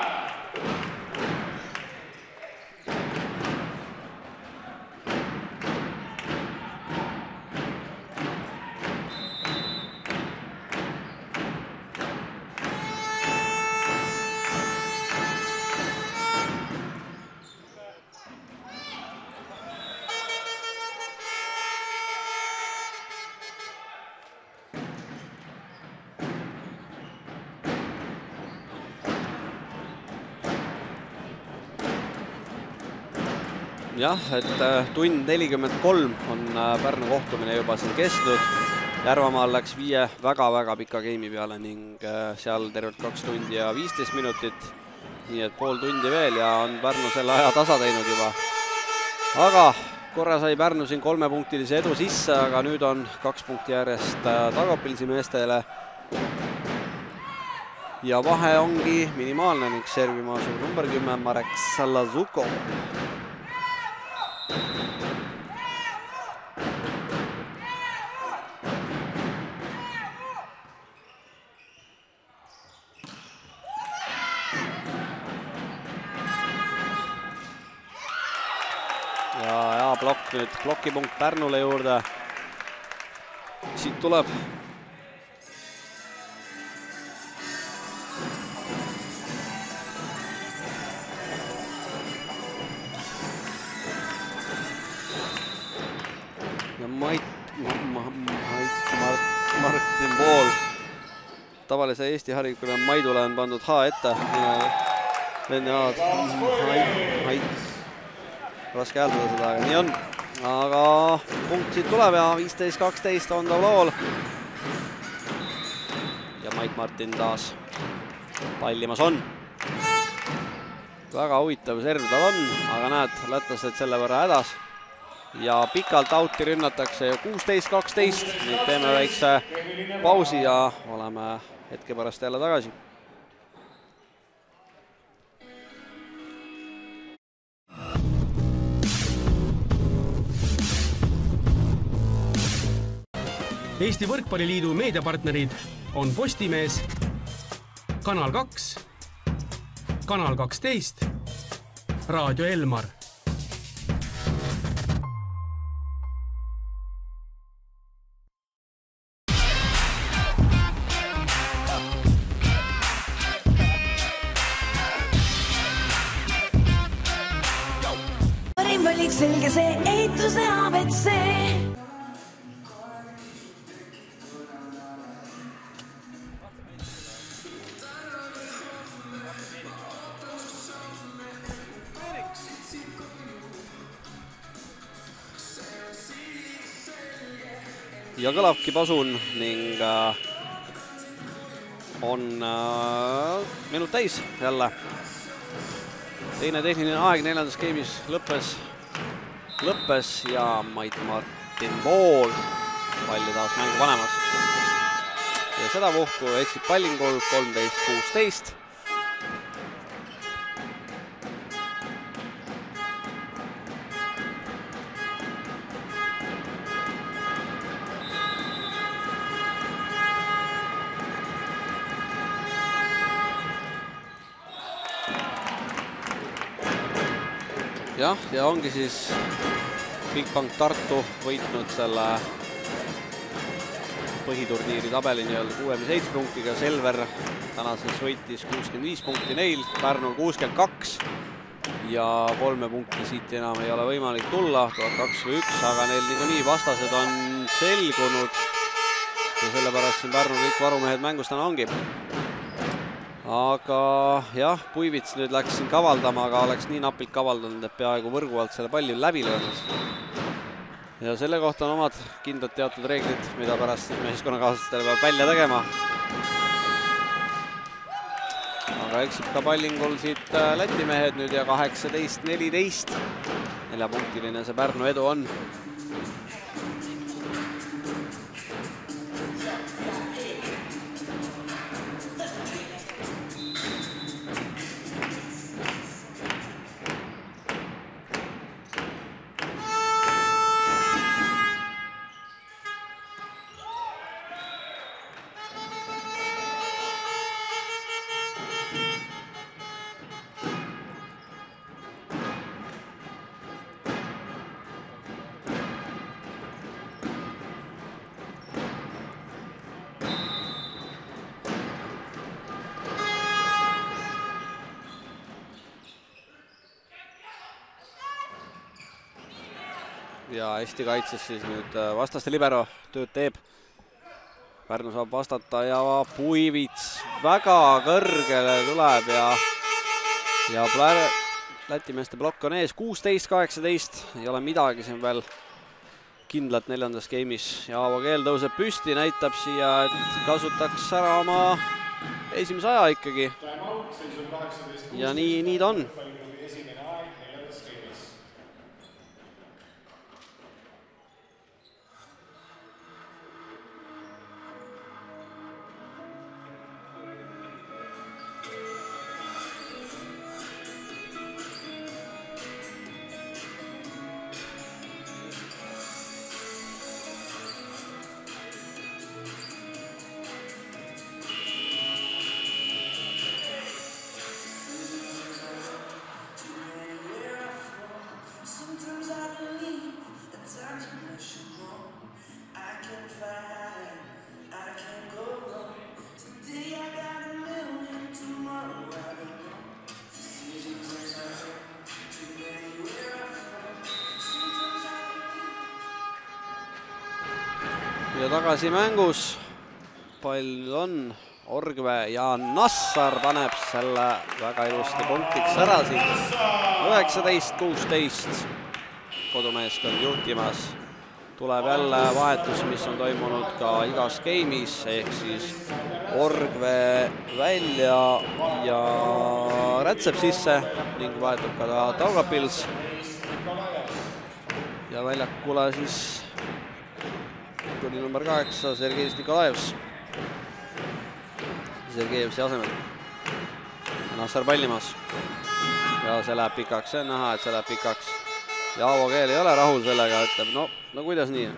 Jah, et tund nelikümmend kolm on Pärnu kohtumine juba siin kestnud. Järvamaal läks viie väga-väga pika game'i peale ning seal tervelt kaks tundi ja viisteist minutit. nii et pool tundi veel ja on Pärnu selle aja tasa teinud juba. Aga korra sai Pärnu siin kolmepunktilise edu sisse, aga nüüd on kaks punkti järjest Tagopilsi meestele. Ja vahe ongi minimaalne ning servima asub number kümme Marek Salazuko. Ja, ja blokk nüüd, blokipunkt Pärnule juurde. Siit tuleb. Ja Mait, Mait Martin Pool. Tavalise Eesti harikule Maidule on pandud H ette. Enne A-d. Mait. Raske hääldada seda, aga nii on. Aga punkt siit tuleb ja viisteist kaksteist on tablool. Ja Mait Martin taas pallimas on. Väga huvitav serv tal on, aga näed, lätlased selle võrra hädas. Ja pikalt auti rünnatakse kuusteist kaksteist. Nüüd teeme väikse pausi ja oleme hetke pärast jälle tagasi. Eesti Võrkpalliliidu meediapartnerid on Postimees, Kanal kaks, Kanal kaksteist, Raadio Elmar. Parim valik selge see ehituse A B C. Ja kõlabki pasun ning on minut täis jälle. Teine tehniline aeg neljandas skeemis lõppes, lõppes ja Mait Martin Pool palli taas mängu panemas. Ja seda puhku eksib pallingul kolmteist kuusteist. Jah, ja ongi siis Bigbank Tartu võitnud selle põhiturniiri tabeli nii-öelda kuuekümne seitsme punktiga. Selver tänases võitis kuuskümmend viis punkti neil, Pärnul kuuskümmend kaks ja kolme punkti siit enam ei ole võimalik tulla, tuhat kaks või üks, aga neil niikuinii vastased on selgunud ja sellepärast siin Pärnul kõik varumehed mängus täna ongi. Aga jah, Puivits nüüd läks siin kavaldama, aga oleks nii napilt kavaldanud, et peaaegu võrgu alt selle palli läbi löömas. Ja selle kohta on omad kindlad teatud reeglid, mida pärast meeskonnakaaslastele peab välja tegema. Aga eksib ka pallingul siit Läti mehed nüüd ja kaheksateist neliteist. Neljapunktiline see Pärnu edu on. Ja hästi kaitses siis nüüd vastaste libero tööd teeb. Pärnu saab vastata ja Puivits väga kõrgele tuleb ja, ja Läti meeste blokk on ees. kuusteist kaheksateist, ei ole midagi siin veel kindlat neljandas skeemis. Ja Aavo Keel tõuseb püsti, näitab siia, et kasutaks ära oma esimese aja ikkagi. ja nii, nii ta on. Ja tagasi mängus, pall on Orgve ja Nassar paneb selle väga ilusti punktiks ära siin. üheksateist kuusteist kodumeeskond juhtimas. Tuleb jälle vahetus, mis on toimunud ka igas game'is, ehk siis Orgve välja ja Rätsep sisse ning vahetub ka Taugapils. Ja väljakule siis tuli number kaheksa, Sergei Nikolajevs. Sergejevsi asemel. Nassar pallimas. Ja see läheb pikaks, see on näha, et see läheb pikaks. Ja Aavo Keel ei ole rahul sellega, ütleb, no, no kuidas nii?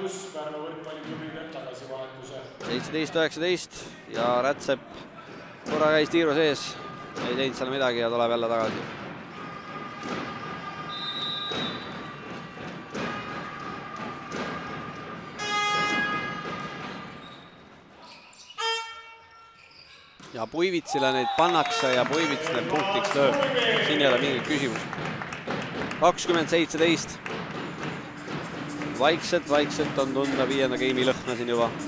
seitseteist üheksateist ja Rätsep korra käis tiiru sees. Ei teinud seal midagi ja tuleb jälle tagasi. Ja Puivitsile neid pannakse ja Puivits need punktiks lööb. Siin ei ole mingit küsimus. kakskümmend seitseteist. Vaikselt, vaikselt on tunda viienda game'i lõhna siin juba.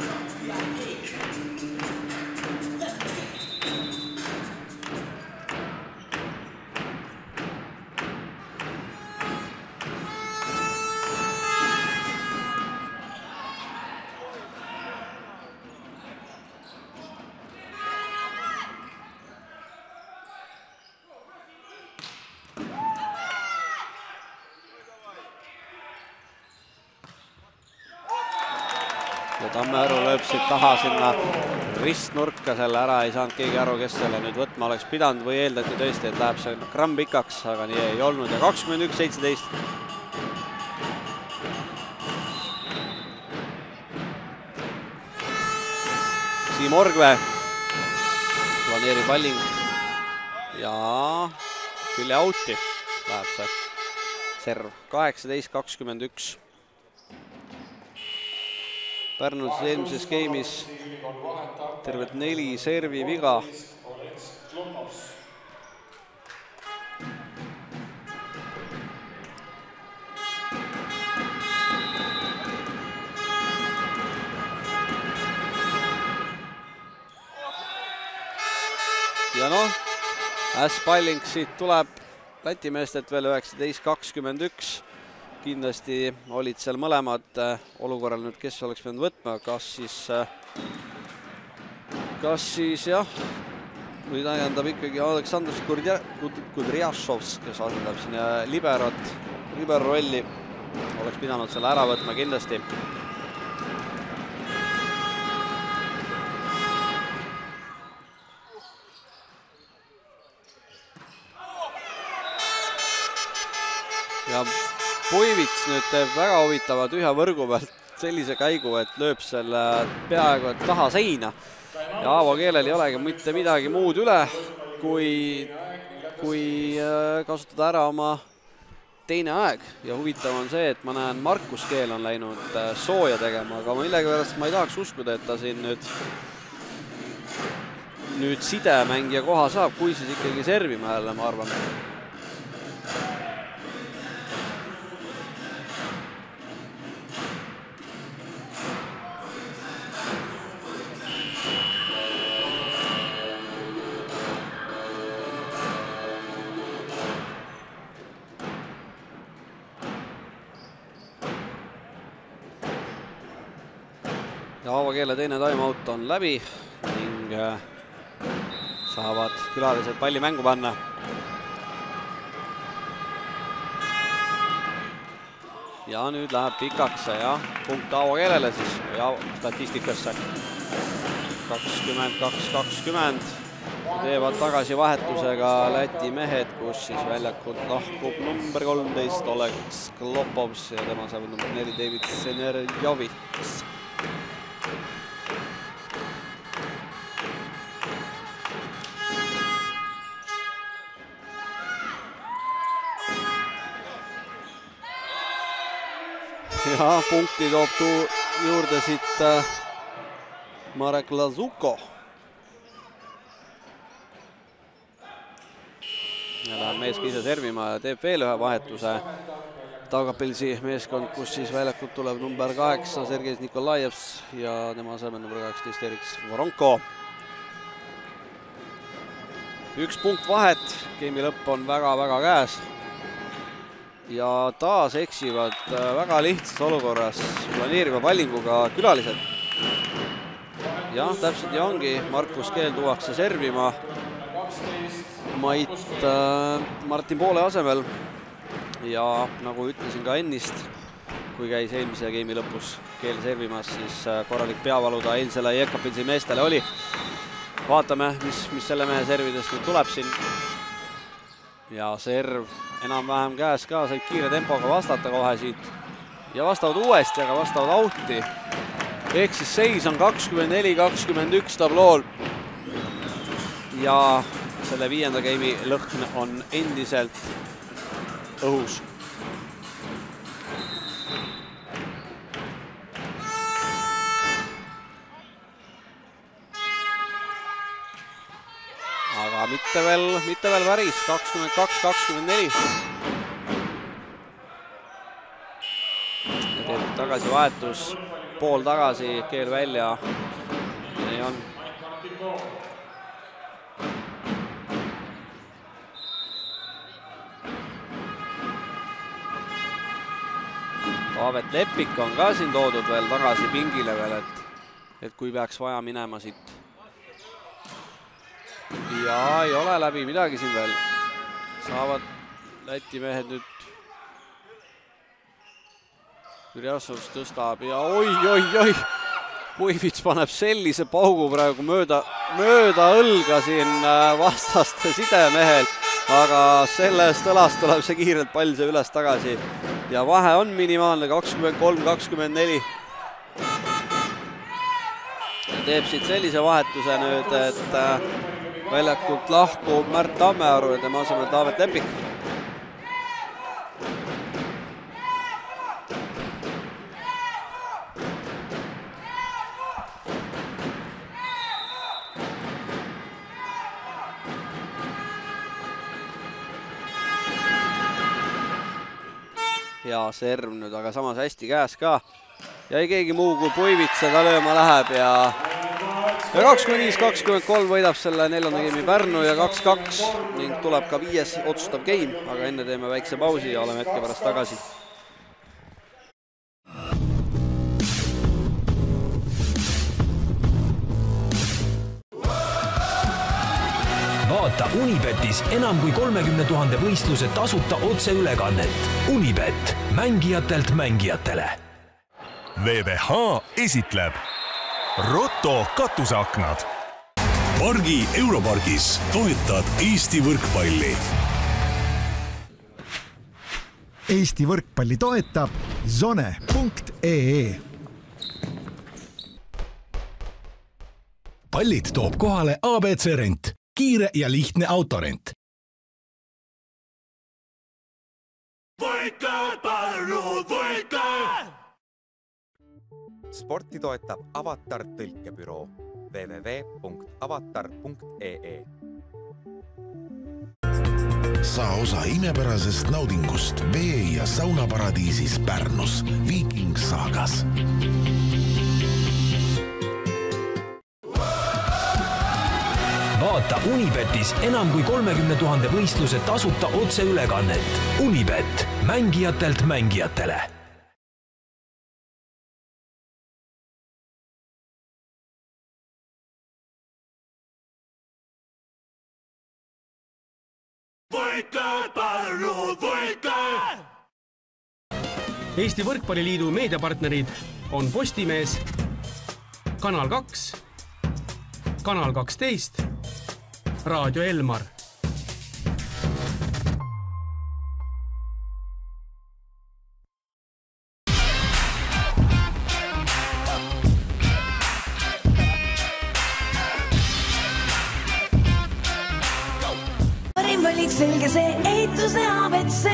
Tammearu lööb siit taha sinna ristnurka selle ära, ei saanud keegi aru, kes selle nüüd võtma oleks pidanud või eeldati tõesti, et läheb see gramm pikaks, aga nii ei olnud ja kakskümmend üks seitseteist. Siim Orgve planeerib valling ja külje out'i läheb see serv kaheksateist kakskümmend üks. Pärnus eelmises game'is tervelt neli servi viga. Ja noh, ässpalling siit tuleb Läti meestelt veel üheksateist kakskümmend üks. Kindlasti olid seal mõlemad olukorral nüüd, kes oleks pidanud võtma, kas siis, kas siis jah, või tähendab ikkagi Aleksandr Kudrjašovs, kes asendab siin liberot, libero rolli, oleks pidanud selle ära võtma kindlasti. Ja Puivits nüüd teeb väga huvitava tühja võrgu pealt sellise käigu, et lööb selle peaaegu et taha seina. Ja Aavo Keelel ei olegi mitte midagi muud üle, kui, kui kasutada ära oma teine aeg. Ja huvitav on see, et ma näen, Markus Keel on läinud sooja tegema, aga millegi pärast ma ei tahaks uskuda, et ta siin nüüd, nüüd sidemängija koha saab, kui siis ikkagi servima jälle, ma arvan. Ja Aavo Keele teine timeout on läbi ning saavad külalised palli mängu panna. Ja nüüd läheb pikaks ja punkt Aavo keelele siis ja statistikasse. kakskümmend kaks kakskümmend teevad tagasi vahetusega Läti mehed, kus siis väljakult lahkub number kolmteist Oleks Klopovs ja tema saab number neli David Senerjovits. Ja punkti toob juurde siit Marek Lazuko. Ja läheb mees ise servima ja teeb veel ühe vahetuse. Taugapilsi meeskond, kus siis väljakult tuleb number kaheksa Sergei Nikolajevs ja tema asemel number kaheksateist Eriks Voronko. Üks punkt vahet, geimi lõpp on väga-väga käes. Ja taas eksivad väga lihtsas olukorras planeeriva pallinguga külalised. Jah, täpselt nii ongi, Markus Keel tuuakse servima Mait äh, Martin Poole asemel ja nagu ütlesin ka ennist, kui käis eelmise geimi lõpus Keel servimas, siis korralik peavalu ta eilsele Jekapilsi meestele oli. Vaatame, mis, mis selle mehe servidest nüüd tuleb siin. Ja serv enam-vähem käes ka, said kiire tempoga vastata kohe siit. Ja vastavad uuesti, aga vastavad auti. Ehk siis seis on kakskümmend neli kakskümmend üks tablool. Ja selle viienda geimi lõhn on endiselt õhus. Aga mitte veel, mitte veel päris, kakskümmend kaks kakskümmend neli. Ja teeb tagasi vahetus, pool tagasi, Keel välja. Nii on. Taavet Lepik on ka siin toodud veel tagasi pingile veel, et, et kui peaks vaja minema siit. Ja ei ole läbi midagi siin veel. Saavad Läti mehed nüüd. Kürjasovs tõstab ja oi, oi, oi. Puivits paneb sellise paugu praegu mööda, mööda õlga siin vastaste sidemehel. Aga sellest õlast tuleb see kiirelt pall see üles tagasi. Ja vahe on minimaalne kakskümmend kolm kakskümmend neli. Teeb siit sellise vahetuse nüüd, et väljakult lahkub Märt Tammearu ja tema asemel Taavet Lepik. Ja serv nüüd, aga samas hästi käes ka. Ja ei keegi muu kui Puivits seda lööma läheb ja ja kakskümmend viis kakskümmend kolm võidab selle neljanda geimi Pärnu ja kaks kaks ning tuleb ka viies otsustav geim, aga enne teeme väikse pausi ja oleme hetke pärast tagasi. Vaata Unibetis enam kui kolmekümne tuhande võistluse tasuta otseülekannet. Unibet, mängijatelt mängijatele. V V H esitleb Rotto katuseaknad. Pargi Europargis toetad Eesti võrkpalli. Eesti võrkpalli toetab zone punkt ee. Pallid toob kohale A B C Rent. Kiire ja lihtne autorent. Võitle, Pärnu, võitle! Sporti toetab Avatar tõlkebüroo w w w punkt avatar punkt ee. Saa osa imepärasest naudingust vee- ja saunaparadiisis Pärnus Viking Saagas. Vaata Unibetis enam kui kolmekümne tuhande võistluse tasuta otseülekannet. Unibet, mängijatelt mängijatele. võitke, Pärnu, võitke! Eesti Võrkpalliliidu meediapartnerid on Postimees, Kanal kaks, Kanal kaksteist, Raadio Elmar. Parim valik selge see ehituse A B C.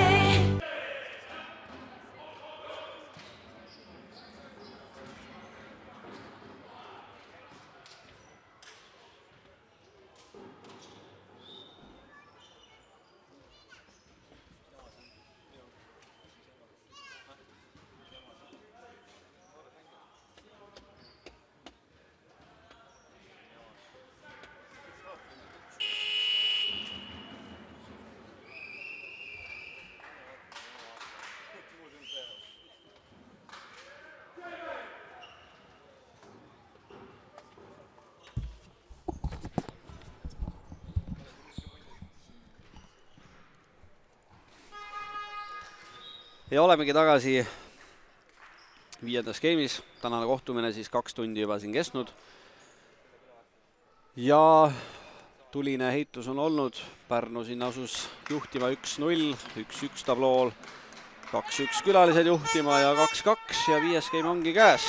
Ja olemegi tagasi viiendas skeemis. Tänane kohtumine siis kaks tundi juba siin kestnud. Ja tuline heitus on olnud. Pärnu siin asus juhtima üks null, üks üks tablool. kaks üks külalised juhtima ja kaks kaks ja viies skeem ongi käes.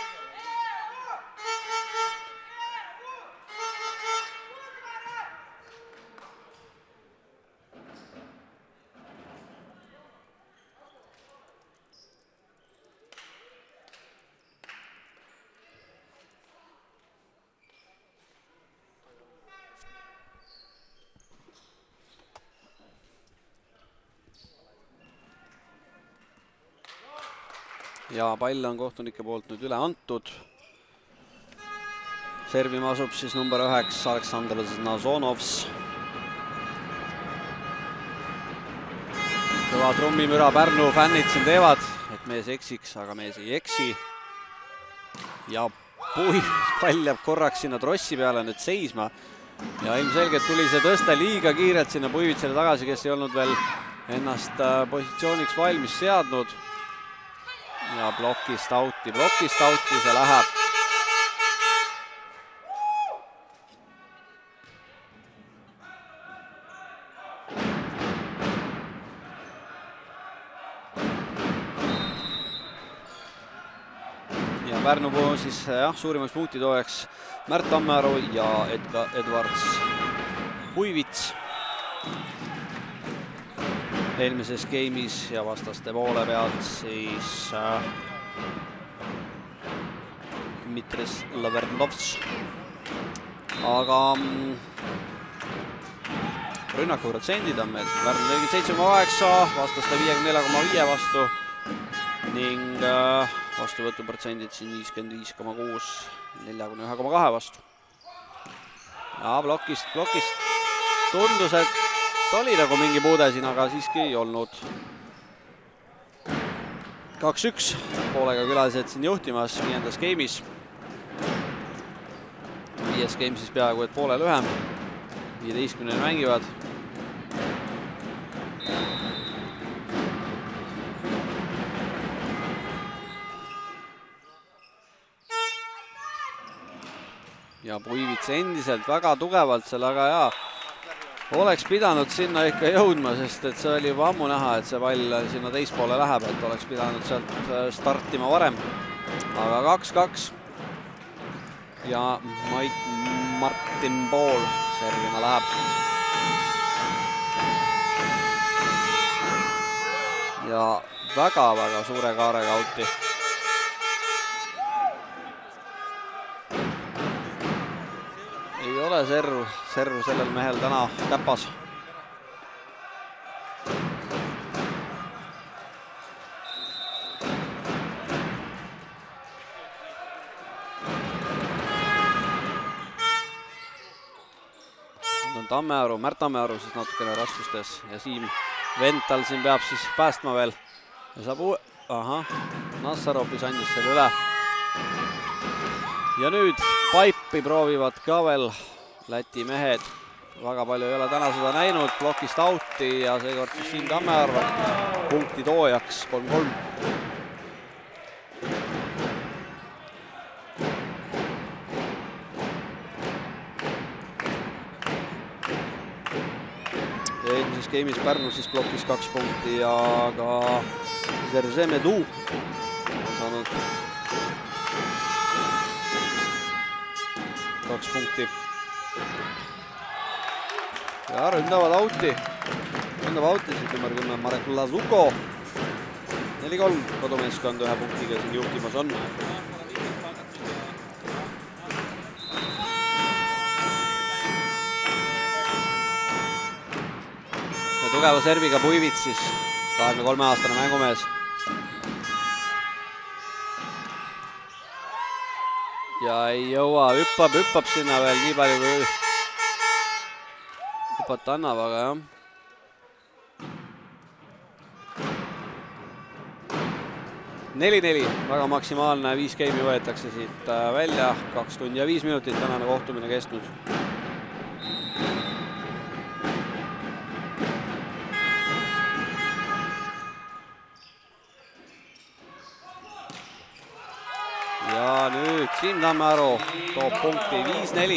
Ja pall on kohtunike poolt nüüd üle antud. Servima asub siis number üheks Aleksandr Znazonovs. Kõva trummimüra Pärnu fännid siin teevad, et mees eksiks, aga mees ei eksi. Ja pui, pall jääb korraks sinna trossi peale nüüd seisma. Ja ilmselgelt tuli see tõsta liiga kiirelt sinna Puivitsele tagasi, kes ei olnud veel ennast positsiooniks valmis seadnud. Ja blokist auti, blokist auti see läheb. Ja Pärnu puhul siis jah, suurimaks punktitoojaks Märt Tammearu ja Edga Edvards Puivits. Eelmises skeemis ja vastaste poole pealt siis äh, Dmitris Lavernovs. Aga mm, rünnaku protsendid on meil Pärnu nelikümmend seitse koma kaheksa, vastaste viiekümne nelja koma viis vastu ning äh, vastuvõtu protsendid siin viiskümmend viis koma kuus, neljakümne ühe koma kahe vastu. Ja blokist, blokist tundus, et oli nagu mingi puude siin, aga siiski ei olnud. kaks üks poolega külalised siin juhtimas viiendas skeemis. Viies skeem siis peaaegu, et poole lühem. viieteistkümneni mängivad. Ja Puivits endiselt väga tugevalt seal, aga jaa. Oleks pidanud sinna ikka jõudma, sest et see oli juba ammu näha, et see pall sinna teispoole läheb, et oleks pidanud sealt startima varem. Aga kaks kaks ja Mait Martin Pool servima läheb. Ja väga-väga suure kaarega auti. Ei ole serv, serv sellel mehel täna käpas. Nüüd on Tammearu, Märt Tammearu siis natukene raskustes ja Siim Vental siin peab siis päästma veel. Ja saab uue, ahah, Nassaropis andis selle üle. Ja nüüd Paipi proovivad ka veel Läti mehed. väga palju ei ole täna seda näinud, plokist out'i ja seekord siis Siim Tammearu punkti toojaks kolm kolm. Eelmises game'is Pärnus siis plokis kaks punkti ja ka Serge Medu on saanud kaks punkti. Ja ründavad out'i. Ründavad out'i siit number kümme Marek Lazuko. neli kolm kodumeeskond ühe punktiga siin juhtimas on. Ja tugeva serviga Puivits siis kahekümne kolme aastane mängumees. Ja ei jõua, hüppab, hüppab sinna veel nii palju kui hüpata annab, aga jah. neli neli, väga maksimaalne, viis game'i võetakse siit välja, kaks tundi ja viis minutit tänane kohtumine kestnud. Ja nüüd Siim Tammearu toob punkti viis neli.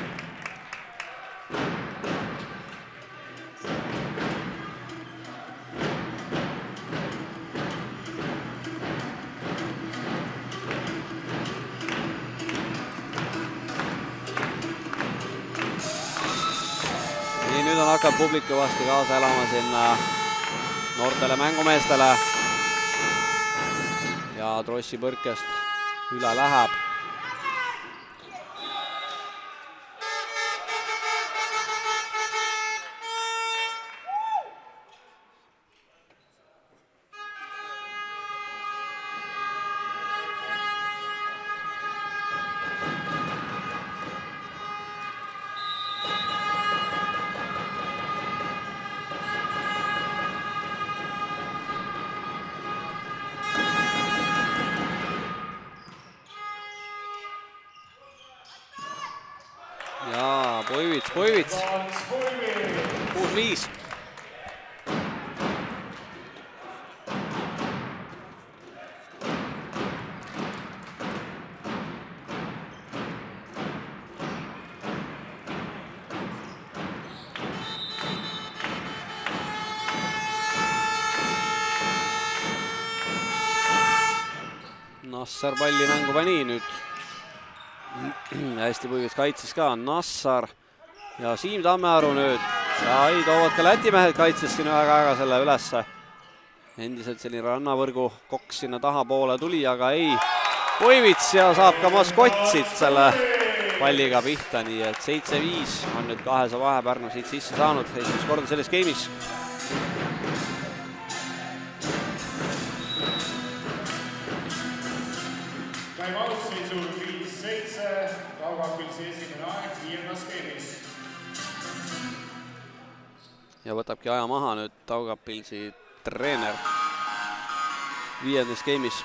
Nii, nüüd on hakkab publik kõvasti kaasa elama sinna noortele mängumeestele ja Trossi põrkest üle läheb. Ja Puivits, Puivits. kuus viis. Nassar palli mängu pani nüüd. Hästi Puivits kaitses ka, Nassar ja Siim Tammearu nüüd. Ja ei, toovad ka Läti mehed kaitses siin väga aega selle ülesse. Endiselt selline rannavõrgu koks sinna tahapoole tuli, aga ei. Puivits ja saab ka maskotsid selle palliga pihta, nii et seitse viis on nüüd kahese vahe Pärnu siit sisse saanud. Esimest korda selles game'is. Ja võtabki aja maha nüüd Taugapilsi treener viiendas game'is.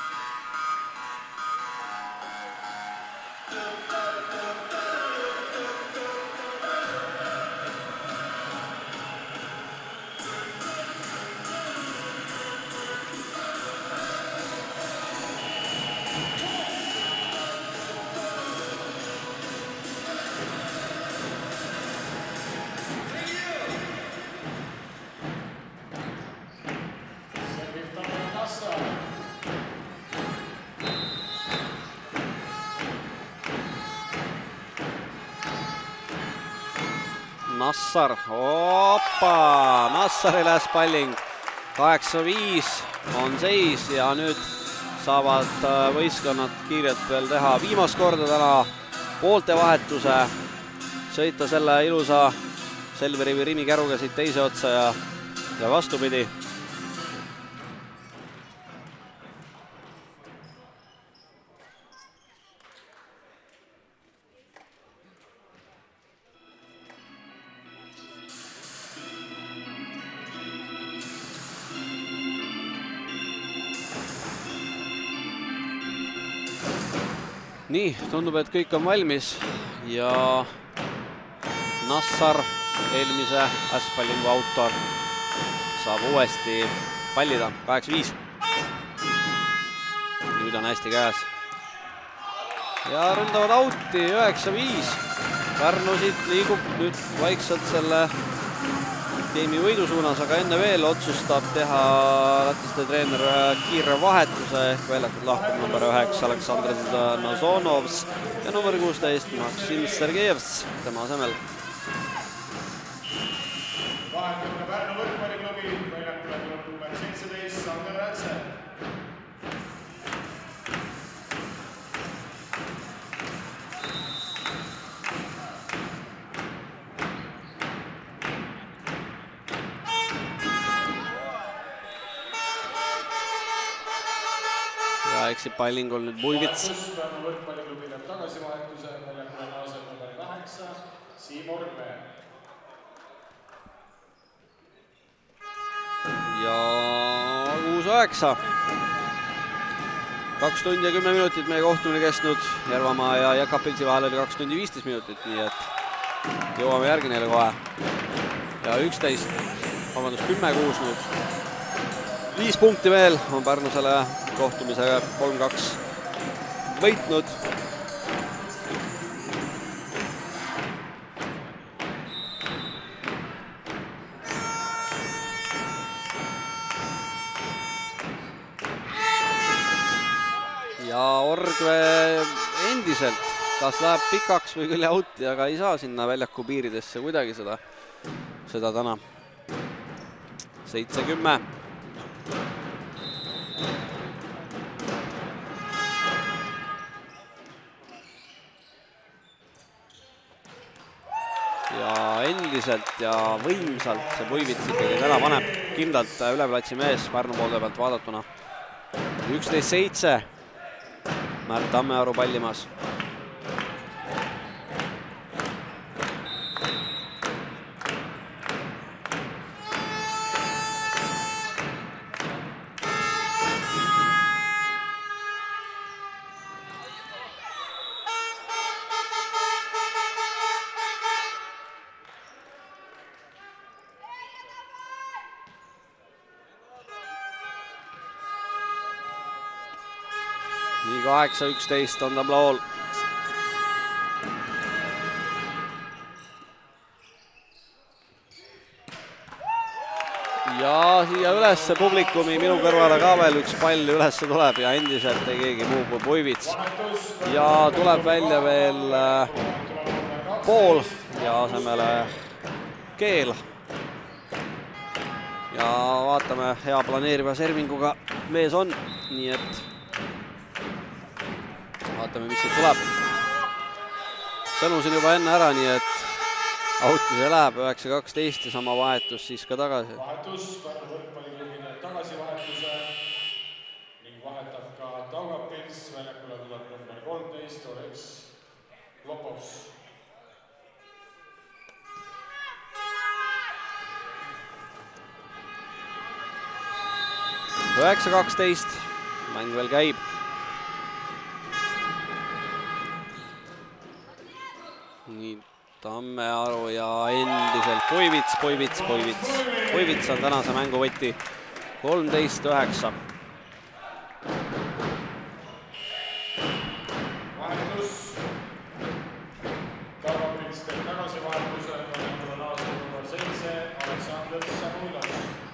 Nassar, oppa, Nassari läs palling, kaheksa viis on seis ja nüüd saavad võistkonnad kiirelt veel teha viimast korda täna poolte vahetuse, sõita selle ilusa Selveri või Rimi käruga siit teise otsa ja, ja vastupidi. Nii, tundub, et kõik on valmis ja Nassar, eelmise äspallingu autor, saab uuesti pallida, kaheksa viis. Nüüd on hästi käes. Ja ründavad auti, üheksa viis. Pärnu siit liigub nüüd vaikselt selle tiimi võidu suunas, aga enne veel otsustab teha lätlaste treener kiire vahetuse ehk väljakult lahkub number üheksa Aleksandr Nazonovs ja number kuusteist Maksim Sergejevs tema asemel. Vahetamine Pärnu võrkpalliklubi, väljakule tuleb number seitseteist Sander Rätse. Eksib pallingul nüüd Buivits. Pärnu võrkpalliklubi teeb tagasivahetuse, väljakule naaseb number kaheksa Siim Orgme. Ja kuus üheksa. Kaks tundi ja kümme minutit meie kohtumine kestnud. Järvamaa ja Jäkapilsi vahel oli kaks tundi viisteist minutit, nii et jõuame järgi neile kohe. Ja üksteist, vabandust, kümme kuus nüüd. Viis punkti veel on Pärnu selle kohtumise kolm kaks võitnud. Ja Orgve endiselt, kas läheb pikaks või küll auti, aga ei saa sinna väljaku piiridesse kuidagi seda, seda täna. seitse kümme. Ja endiselt ja võimsalt see Buivits ikkagi täna paneb kindlalt üle platsi mees Pärnu poolde pealt vaadatuna. üksteist seitse. Märt Tammearu pallimas. Nii kaheksa üksteist on tablool. Ja siia ülesse publikumi minu kõrvale ka veel üks pall ülesse tuleb ja endiselt ei keegi muu kui Buivits. Ja tuleb välja veel pool ja asemele Keel. Ja vaatame, hea planeeriva servinguga mees on, nii et vaatame, mis siit tuleb. Sõnusin juba enne ära, nii et auti see läheb üheksa kaksteist ja sama vahetus siis ka tagasi. Vahetus, Pärnu võrkpalliklubile tagasivahetuse ning vahetab ka Taugapils, väljakule tuleb number kolmteist, Oleks Lopovs. üheksa kaksteist, mäng veel käib. Nii Tammearu ja endiselt Buivits, Buivits, Buivits. Buivits on tänase mängu võti kolmteist üheksa. Vahetus. Taugapils teeb tagasivahetuse, väljakule naaseb number seitse, Aleksandr Samuilas.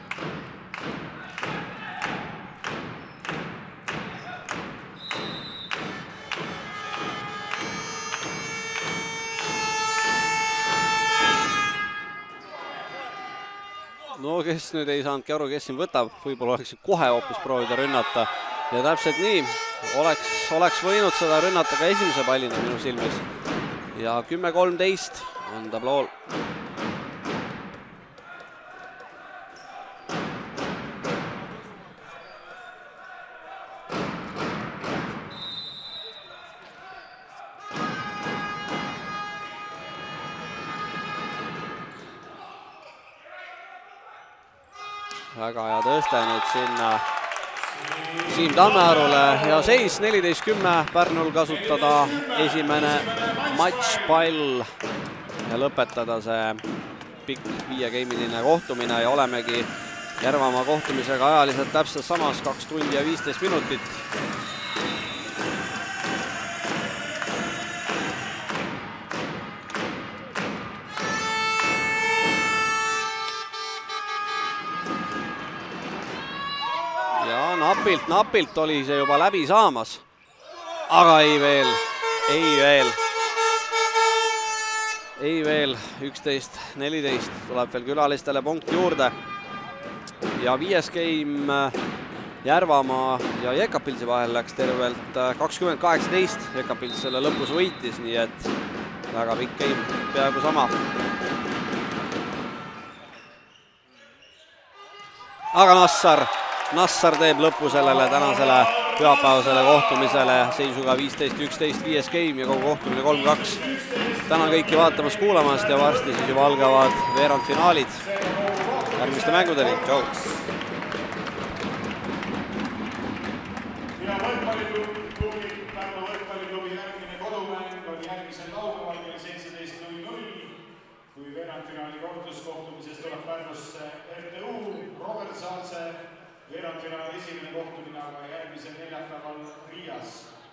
No kes nüüd ei saanudki aru, kes siin võtab, võib-olla oleks kohe hoopis proovida rünnata. Ja täpselt nii, oleks, oleks võinud seda rünnata ka esimese pallina minu silmis. Ja kümme kolmteist on tablool. Väga hea tõste nüüd sinna Siim Tammearule ja seis neliteist kümme Pärnul kasutada esimene matšpall ja lõpetada see pikk viiegeimiline kohtumine ja olemegi Järvamaa kohtumisega ajaliselt täpselt samas kaks tundi ja viisteist minutit. Ja napilt, napilt oli see juba läbi saamas, aga ei veel, ei veel. Ei veel, üksteist neliteist tuleb veel külalistele punkt juurde. Ja viies game Järvamaa ja Jekapilsi vahel läks tervelt kakskümmend kaheksateist. Jekapils selle lõpus võitis, nii et väga pikk game, peaaegu sama. Aga Nassar, Nassar teeb lõpu sellele tänasele pühapäevasele kohtumisele seisuga viisteist üksteist viies game ja kogu kohtumine kolm kaks. Tänan kõiki vaatamast, kuulamast ja varsti siis juba algavad veerandfinaalid. Järgmiste mängudeni, tšau! Ja võrkpalliklubi, Pärnu võrkpalliklubi järgmine kodumäng on järgmisel laupäeval kell seitseteist null null, kui veerandfinaali korduskohtumises tuleb Pärnusse R T U, Robert Saatse, veerandfinaali esimene kohtumine aga järgmisel neljapäeval Riias.